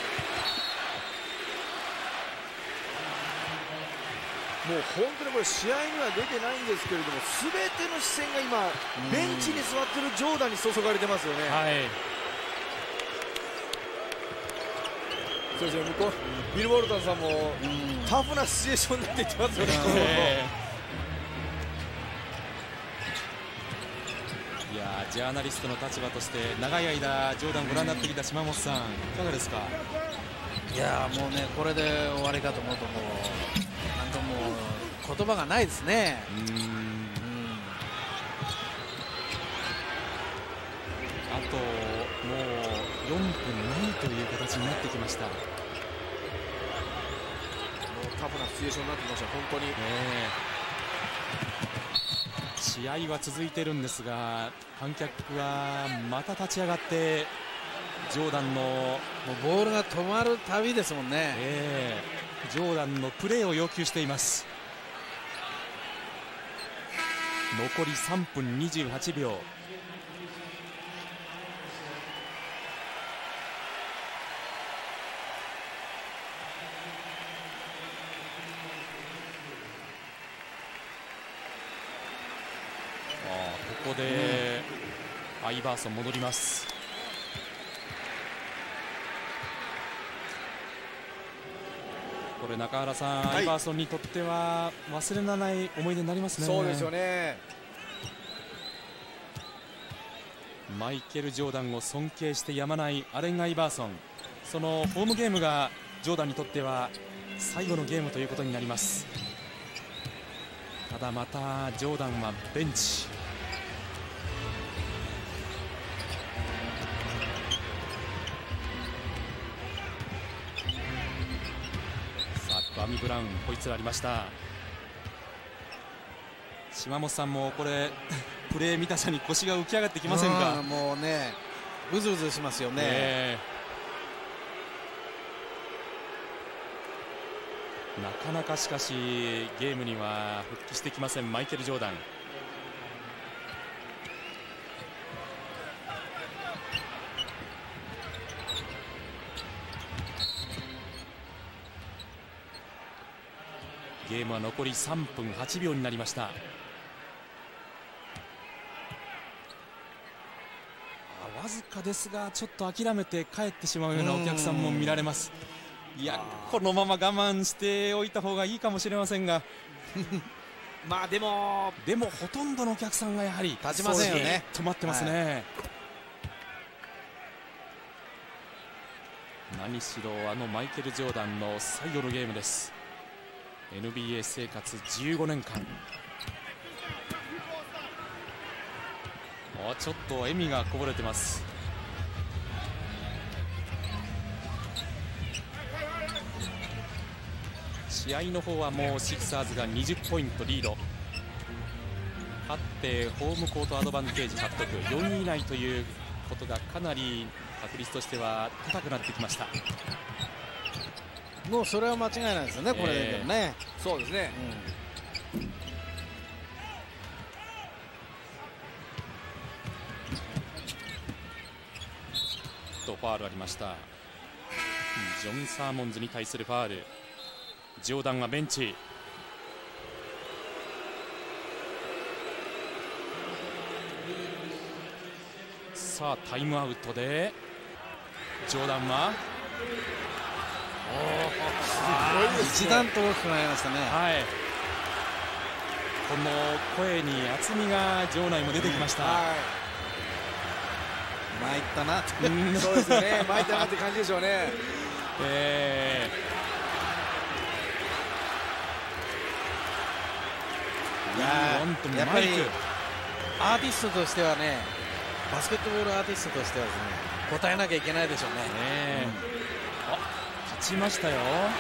もう本当にこれ試合には出てないんですけれども、全ての視線が今ベンチに座ってるジョーダンに注がれてますよね。そうですね、向こうビル・ウォルトンさんもタフなシチュエーションだって言ってますよね。 いやジャーナリストの立場として長い間ジョーダンご覧になってきた島本さん、いかがですか？ いやもうね、これで終わりかと思うともうなんともう言葉がないですね。 あともう4分ないという形になってきました。もうタフなシチュエーションになってきました、本当に。 試合は続いているんですが、観客はまた立ち上がってジョーダンのもうボールが止まるたびですもんね。 ジョーダンのプレーを要求しています。残り3分28秒。ここでアイバーソン戻ります。これ中原さん、アイバーソンにとっては忘れられない思い出になりますね。 そうですよね。 マイケル・ジョーダンを尊敬してやまないアレン・アイバーソン、そのホームゲームがジョーダンにとっては最後のゲームということになります。ただまたジョーダンはベンチ。バミ・ブラウン、ホイッスルありました。島本さんもこれプレー見たさに腰が浮き上がってきませんか？ もうね、うずうずしますよね。 なかなかしかしゲームには復帰してきませんマイケル・ジョーダン。ゲームは残り3分8秒になりました。わずかですがちょっと諦めて帰ってしまうようなお客さんも見られます。いや、このまま我慢しておいた方がいいかもしれませんがまあでもほとんどのお客さんがやはり立ちませんよね。 止まってますね。何しろマイケル・ジョーダンの最後のゲームです。NBA 生活15年間。ちょっと笑みがこぼれてます。試合の方はもうシクサーズが20ポイントリード。勝ってホームコートアドバンテージ獲得、4位以内ということがかなり確率としては高くなってきました。 もうそれは間違いないですよね、これでもね。 そうですね。 ファウルありました。ジョン・サーモンズに対するファウル。ジョーダンはベンチ。さあタイムアウトでジョーダンは一段と大きくなりましたね。 この声に厚みが場内も出てきました。 は参ったなってい、そうですよね、参ったなって感じでしょうね。 いややっぱりアーティストとしてはね、バスケットボールアーティストとしてはですね、答えなきゃいけないでしょうね。 あ、勝ちましたよ。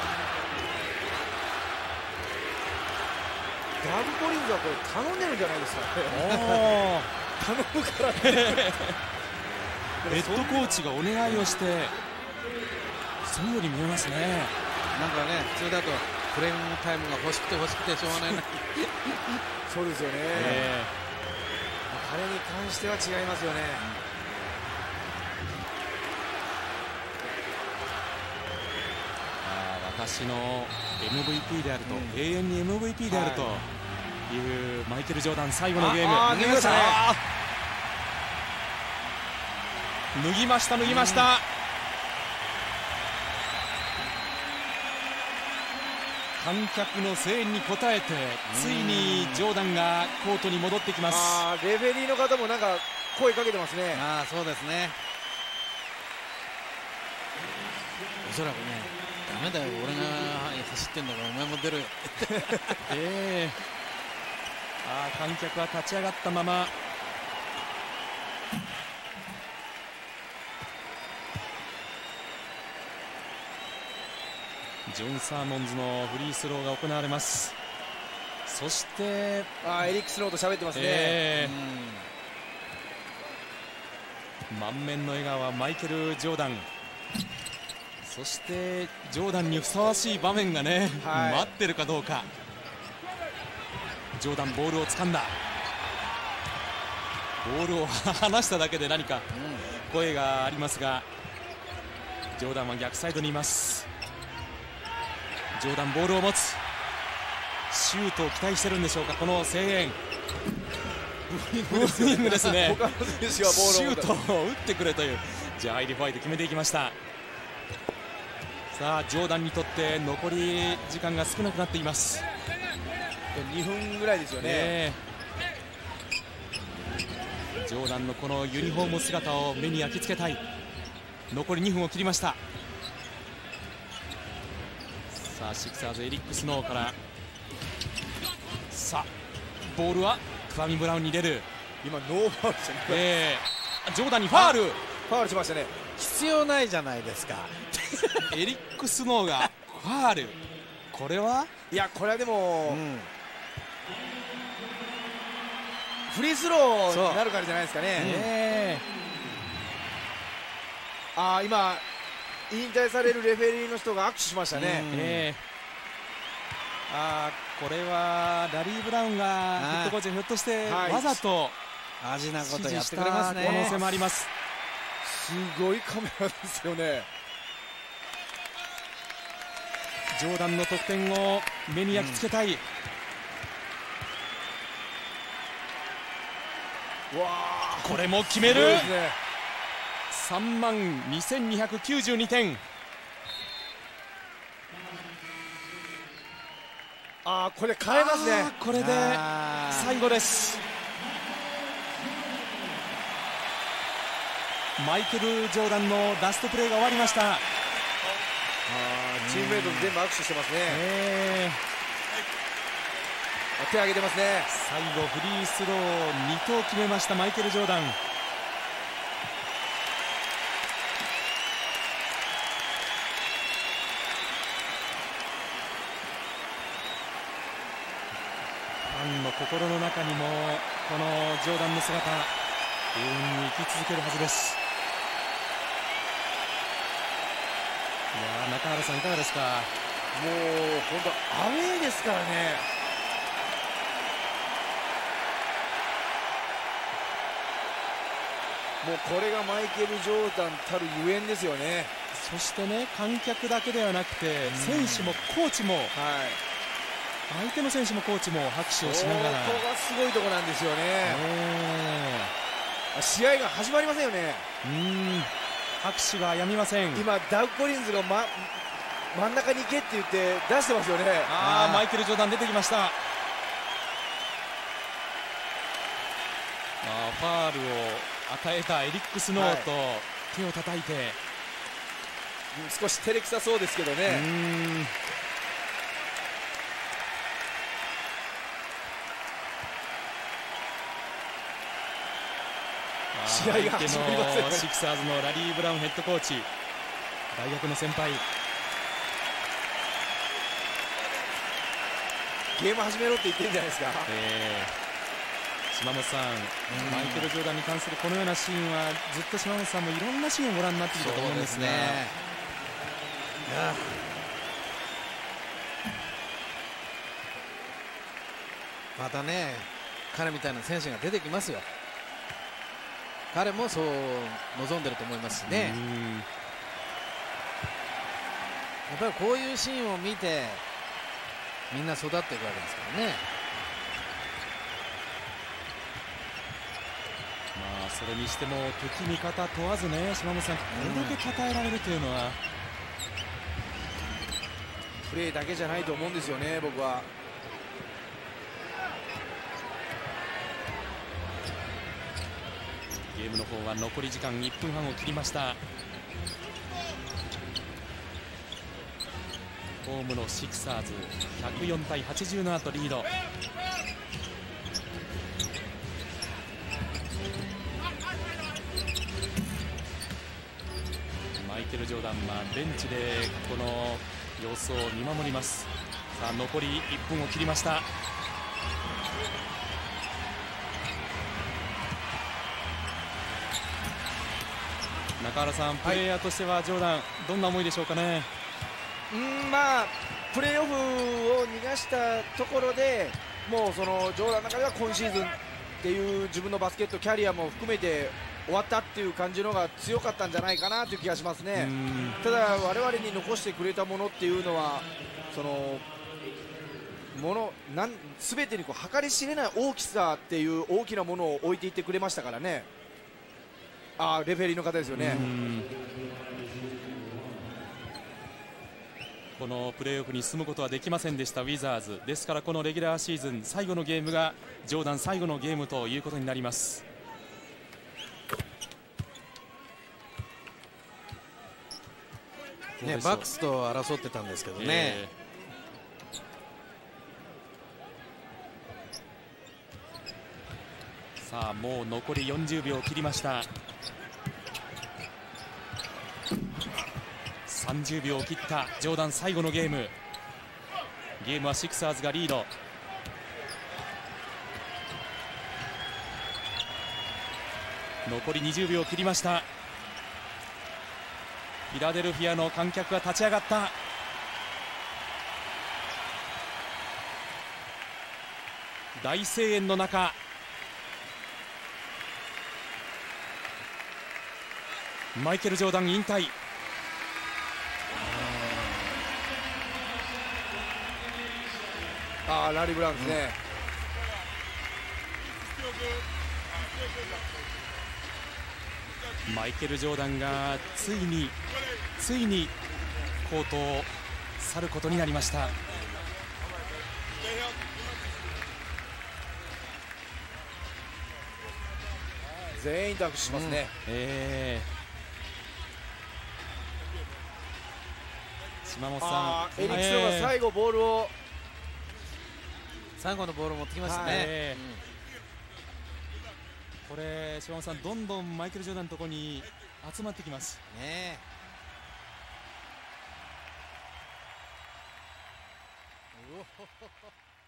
ダブコリンズはこれ頼んでるんじゃないですか。頼むからね。 ヘッドコーチがお願いをして、そういうように見えますね。 なんかね、普通だとプレータイムが欲しくて欲しくてしょうがないな。 そうですよね、彼に関しては違いますよね。 私の MVP であると、永遠に MVP であるというマイケル・ジョーダン、最後のゲーム脱ぎましたね。 脱ぎました、脱ぎました、観客の声援に応えてついにジョーダンがコートに戻ってきます。 レフェリーの方もなんか声かけてますね。 そうですね。おそらくね、ダメだよ、俺が走ってんだからお前も出るよ観客は立ち上がったまま。ジョン・サーモンズのフリースローが行われます。そしてエリック・スノーと喋ってますね。 満面の笑顔はマイケル・ジョーダン。そしてジョーダンにふさわしい場面がね、待ってるかどうか。ジョーダンボールを掴んだ。ボールを離しただけで何か声がありますが、ジョーダンは逆サイドにいます。ジョーダンボールを持つ。シュートを期待してるんでしょうか、この声援。ブーイングですね。シュートを打ってくれという。じゃあアイリファイト決めていきました。さあジョーダンにとって残り時間が少なくなっています。 2分ぐらいですよね。 ジョーダンのこのユニフォーム姿を目に焼き付けたい。残り2分を切りました。さあシクサーズエリック・スノーから、さあボールはクワミ・ブラウンに出る。 今ノーファウルですね。 ジョーダンにファール。 ファウルしましたね。 必要ないじゃないですかエリック・スノーがファール。これは、 いや、これはでも、フリースローになるからじゃないですかね。今引退されるレフェリーの人が握手しましたね。 これはラリー・ブラウンがヘッドコーチ、ひょっとしてわざと味なことやってくれますね。 可能性もあります。 すごいカメラですよね。 ジョーダンの得点を目に焼き付けたい。これも決める。32,292点。 これ変えますね。 これで最後です。マイケル・ジョーダンのラストプレーが終わりました。 チームメイト全部握手してますね。手を挙げてますね。 最後フリースロー2投決めましたマイケル・ジョーダン。ファンの心の中にもこのジョーダンの姿、永遠に生き続けるはずです。いや中原さんいかがですか。 もう本当アウェーですからね。もうこれがマイケル・ジョーダンたるゆえんですよね。 そしてね、観客だけではなくて選手もコーチも、相手の選手もコーチも拍手をしながら、 ここがすごいところなんですよね。試合が始まりませんよね。 拍手が止みません。 今ダウ・コリンズが、真ん中に行けって言って出してますよね。 マイケル・ジョーダン出てきました。 ファールを与えたエリック・スノーと手を叩いて、 少し照れくさそうですけどね。試合が始まりますよね。 シクサーズのラリー・ブラウンヘッドコーチ、大学の先輩。 ゲーム始めろって言ってるんじゃないですか。 島本さん、マイケル・ジョーダンに関するこのようなシーンはずっと島本さんもいろんなシーンをご覧になってきたと思うんですが、 またね、彼みたいな選手が出てきますよ。彼もそう望んでると思いますしね。やっぱりこういうシーンを見てみんな育っていくわけですからね。 それにしても敵味方問わずね、島本さん、これだけ称えられるというのは、 プレーだけじゃないと思うんですよね、僕は。 ゲームの方は残り時間1分半を切りました。ホームのシクサーズ104対87とリード。マイケル・ジョーダンはベンチでこの様子を見守ります。さあ残り1分を切りました。中原さん、プレイヤーとしてはジョーダン、どんな思いでしょうかね。 プレーオフを逃がしたところで、もうそのジョーダンの中では今シーズンっていう自分のバスケットキャリアも含めて終わったっていう感じのが強かったんじゃないかなという気がしますね。ただ我々に残してくれたものっていうのは、その全てに計り知れない大きさっていう大きなものを置いていってくれましたからね。レフェリーの方ですよね。 このプレーオフに進むことはできませんでしたウィザーズ。ですからこのレギュラーシーズン最後のゲームがジョーダン最後のゲームということになります。 ね、バックスと争ってたんですけどね。 さあもう残り40秒を切りました。30秒を切ったジョーダン最後のゲーム。ゲームはシクサーズがリード。残り20秒を切りました。フィラデルフィアの観客が立ち上がった。大声援の中、マイケル・ジョーダン引退。 ラリー・ブラウンですね。 マイケル・ジョーダンがついにコートを去ることになりました。 全員と握手しますね。 島本さん、 エリクソが最後ボールを最後のボールを持ってきましたね。 これ島本さん、どんどんマイケル・ジョーダンのところに集まってきますね。うお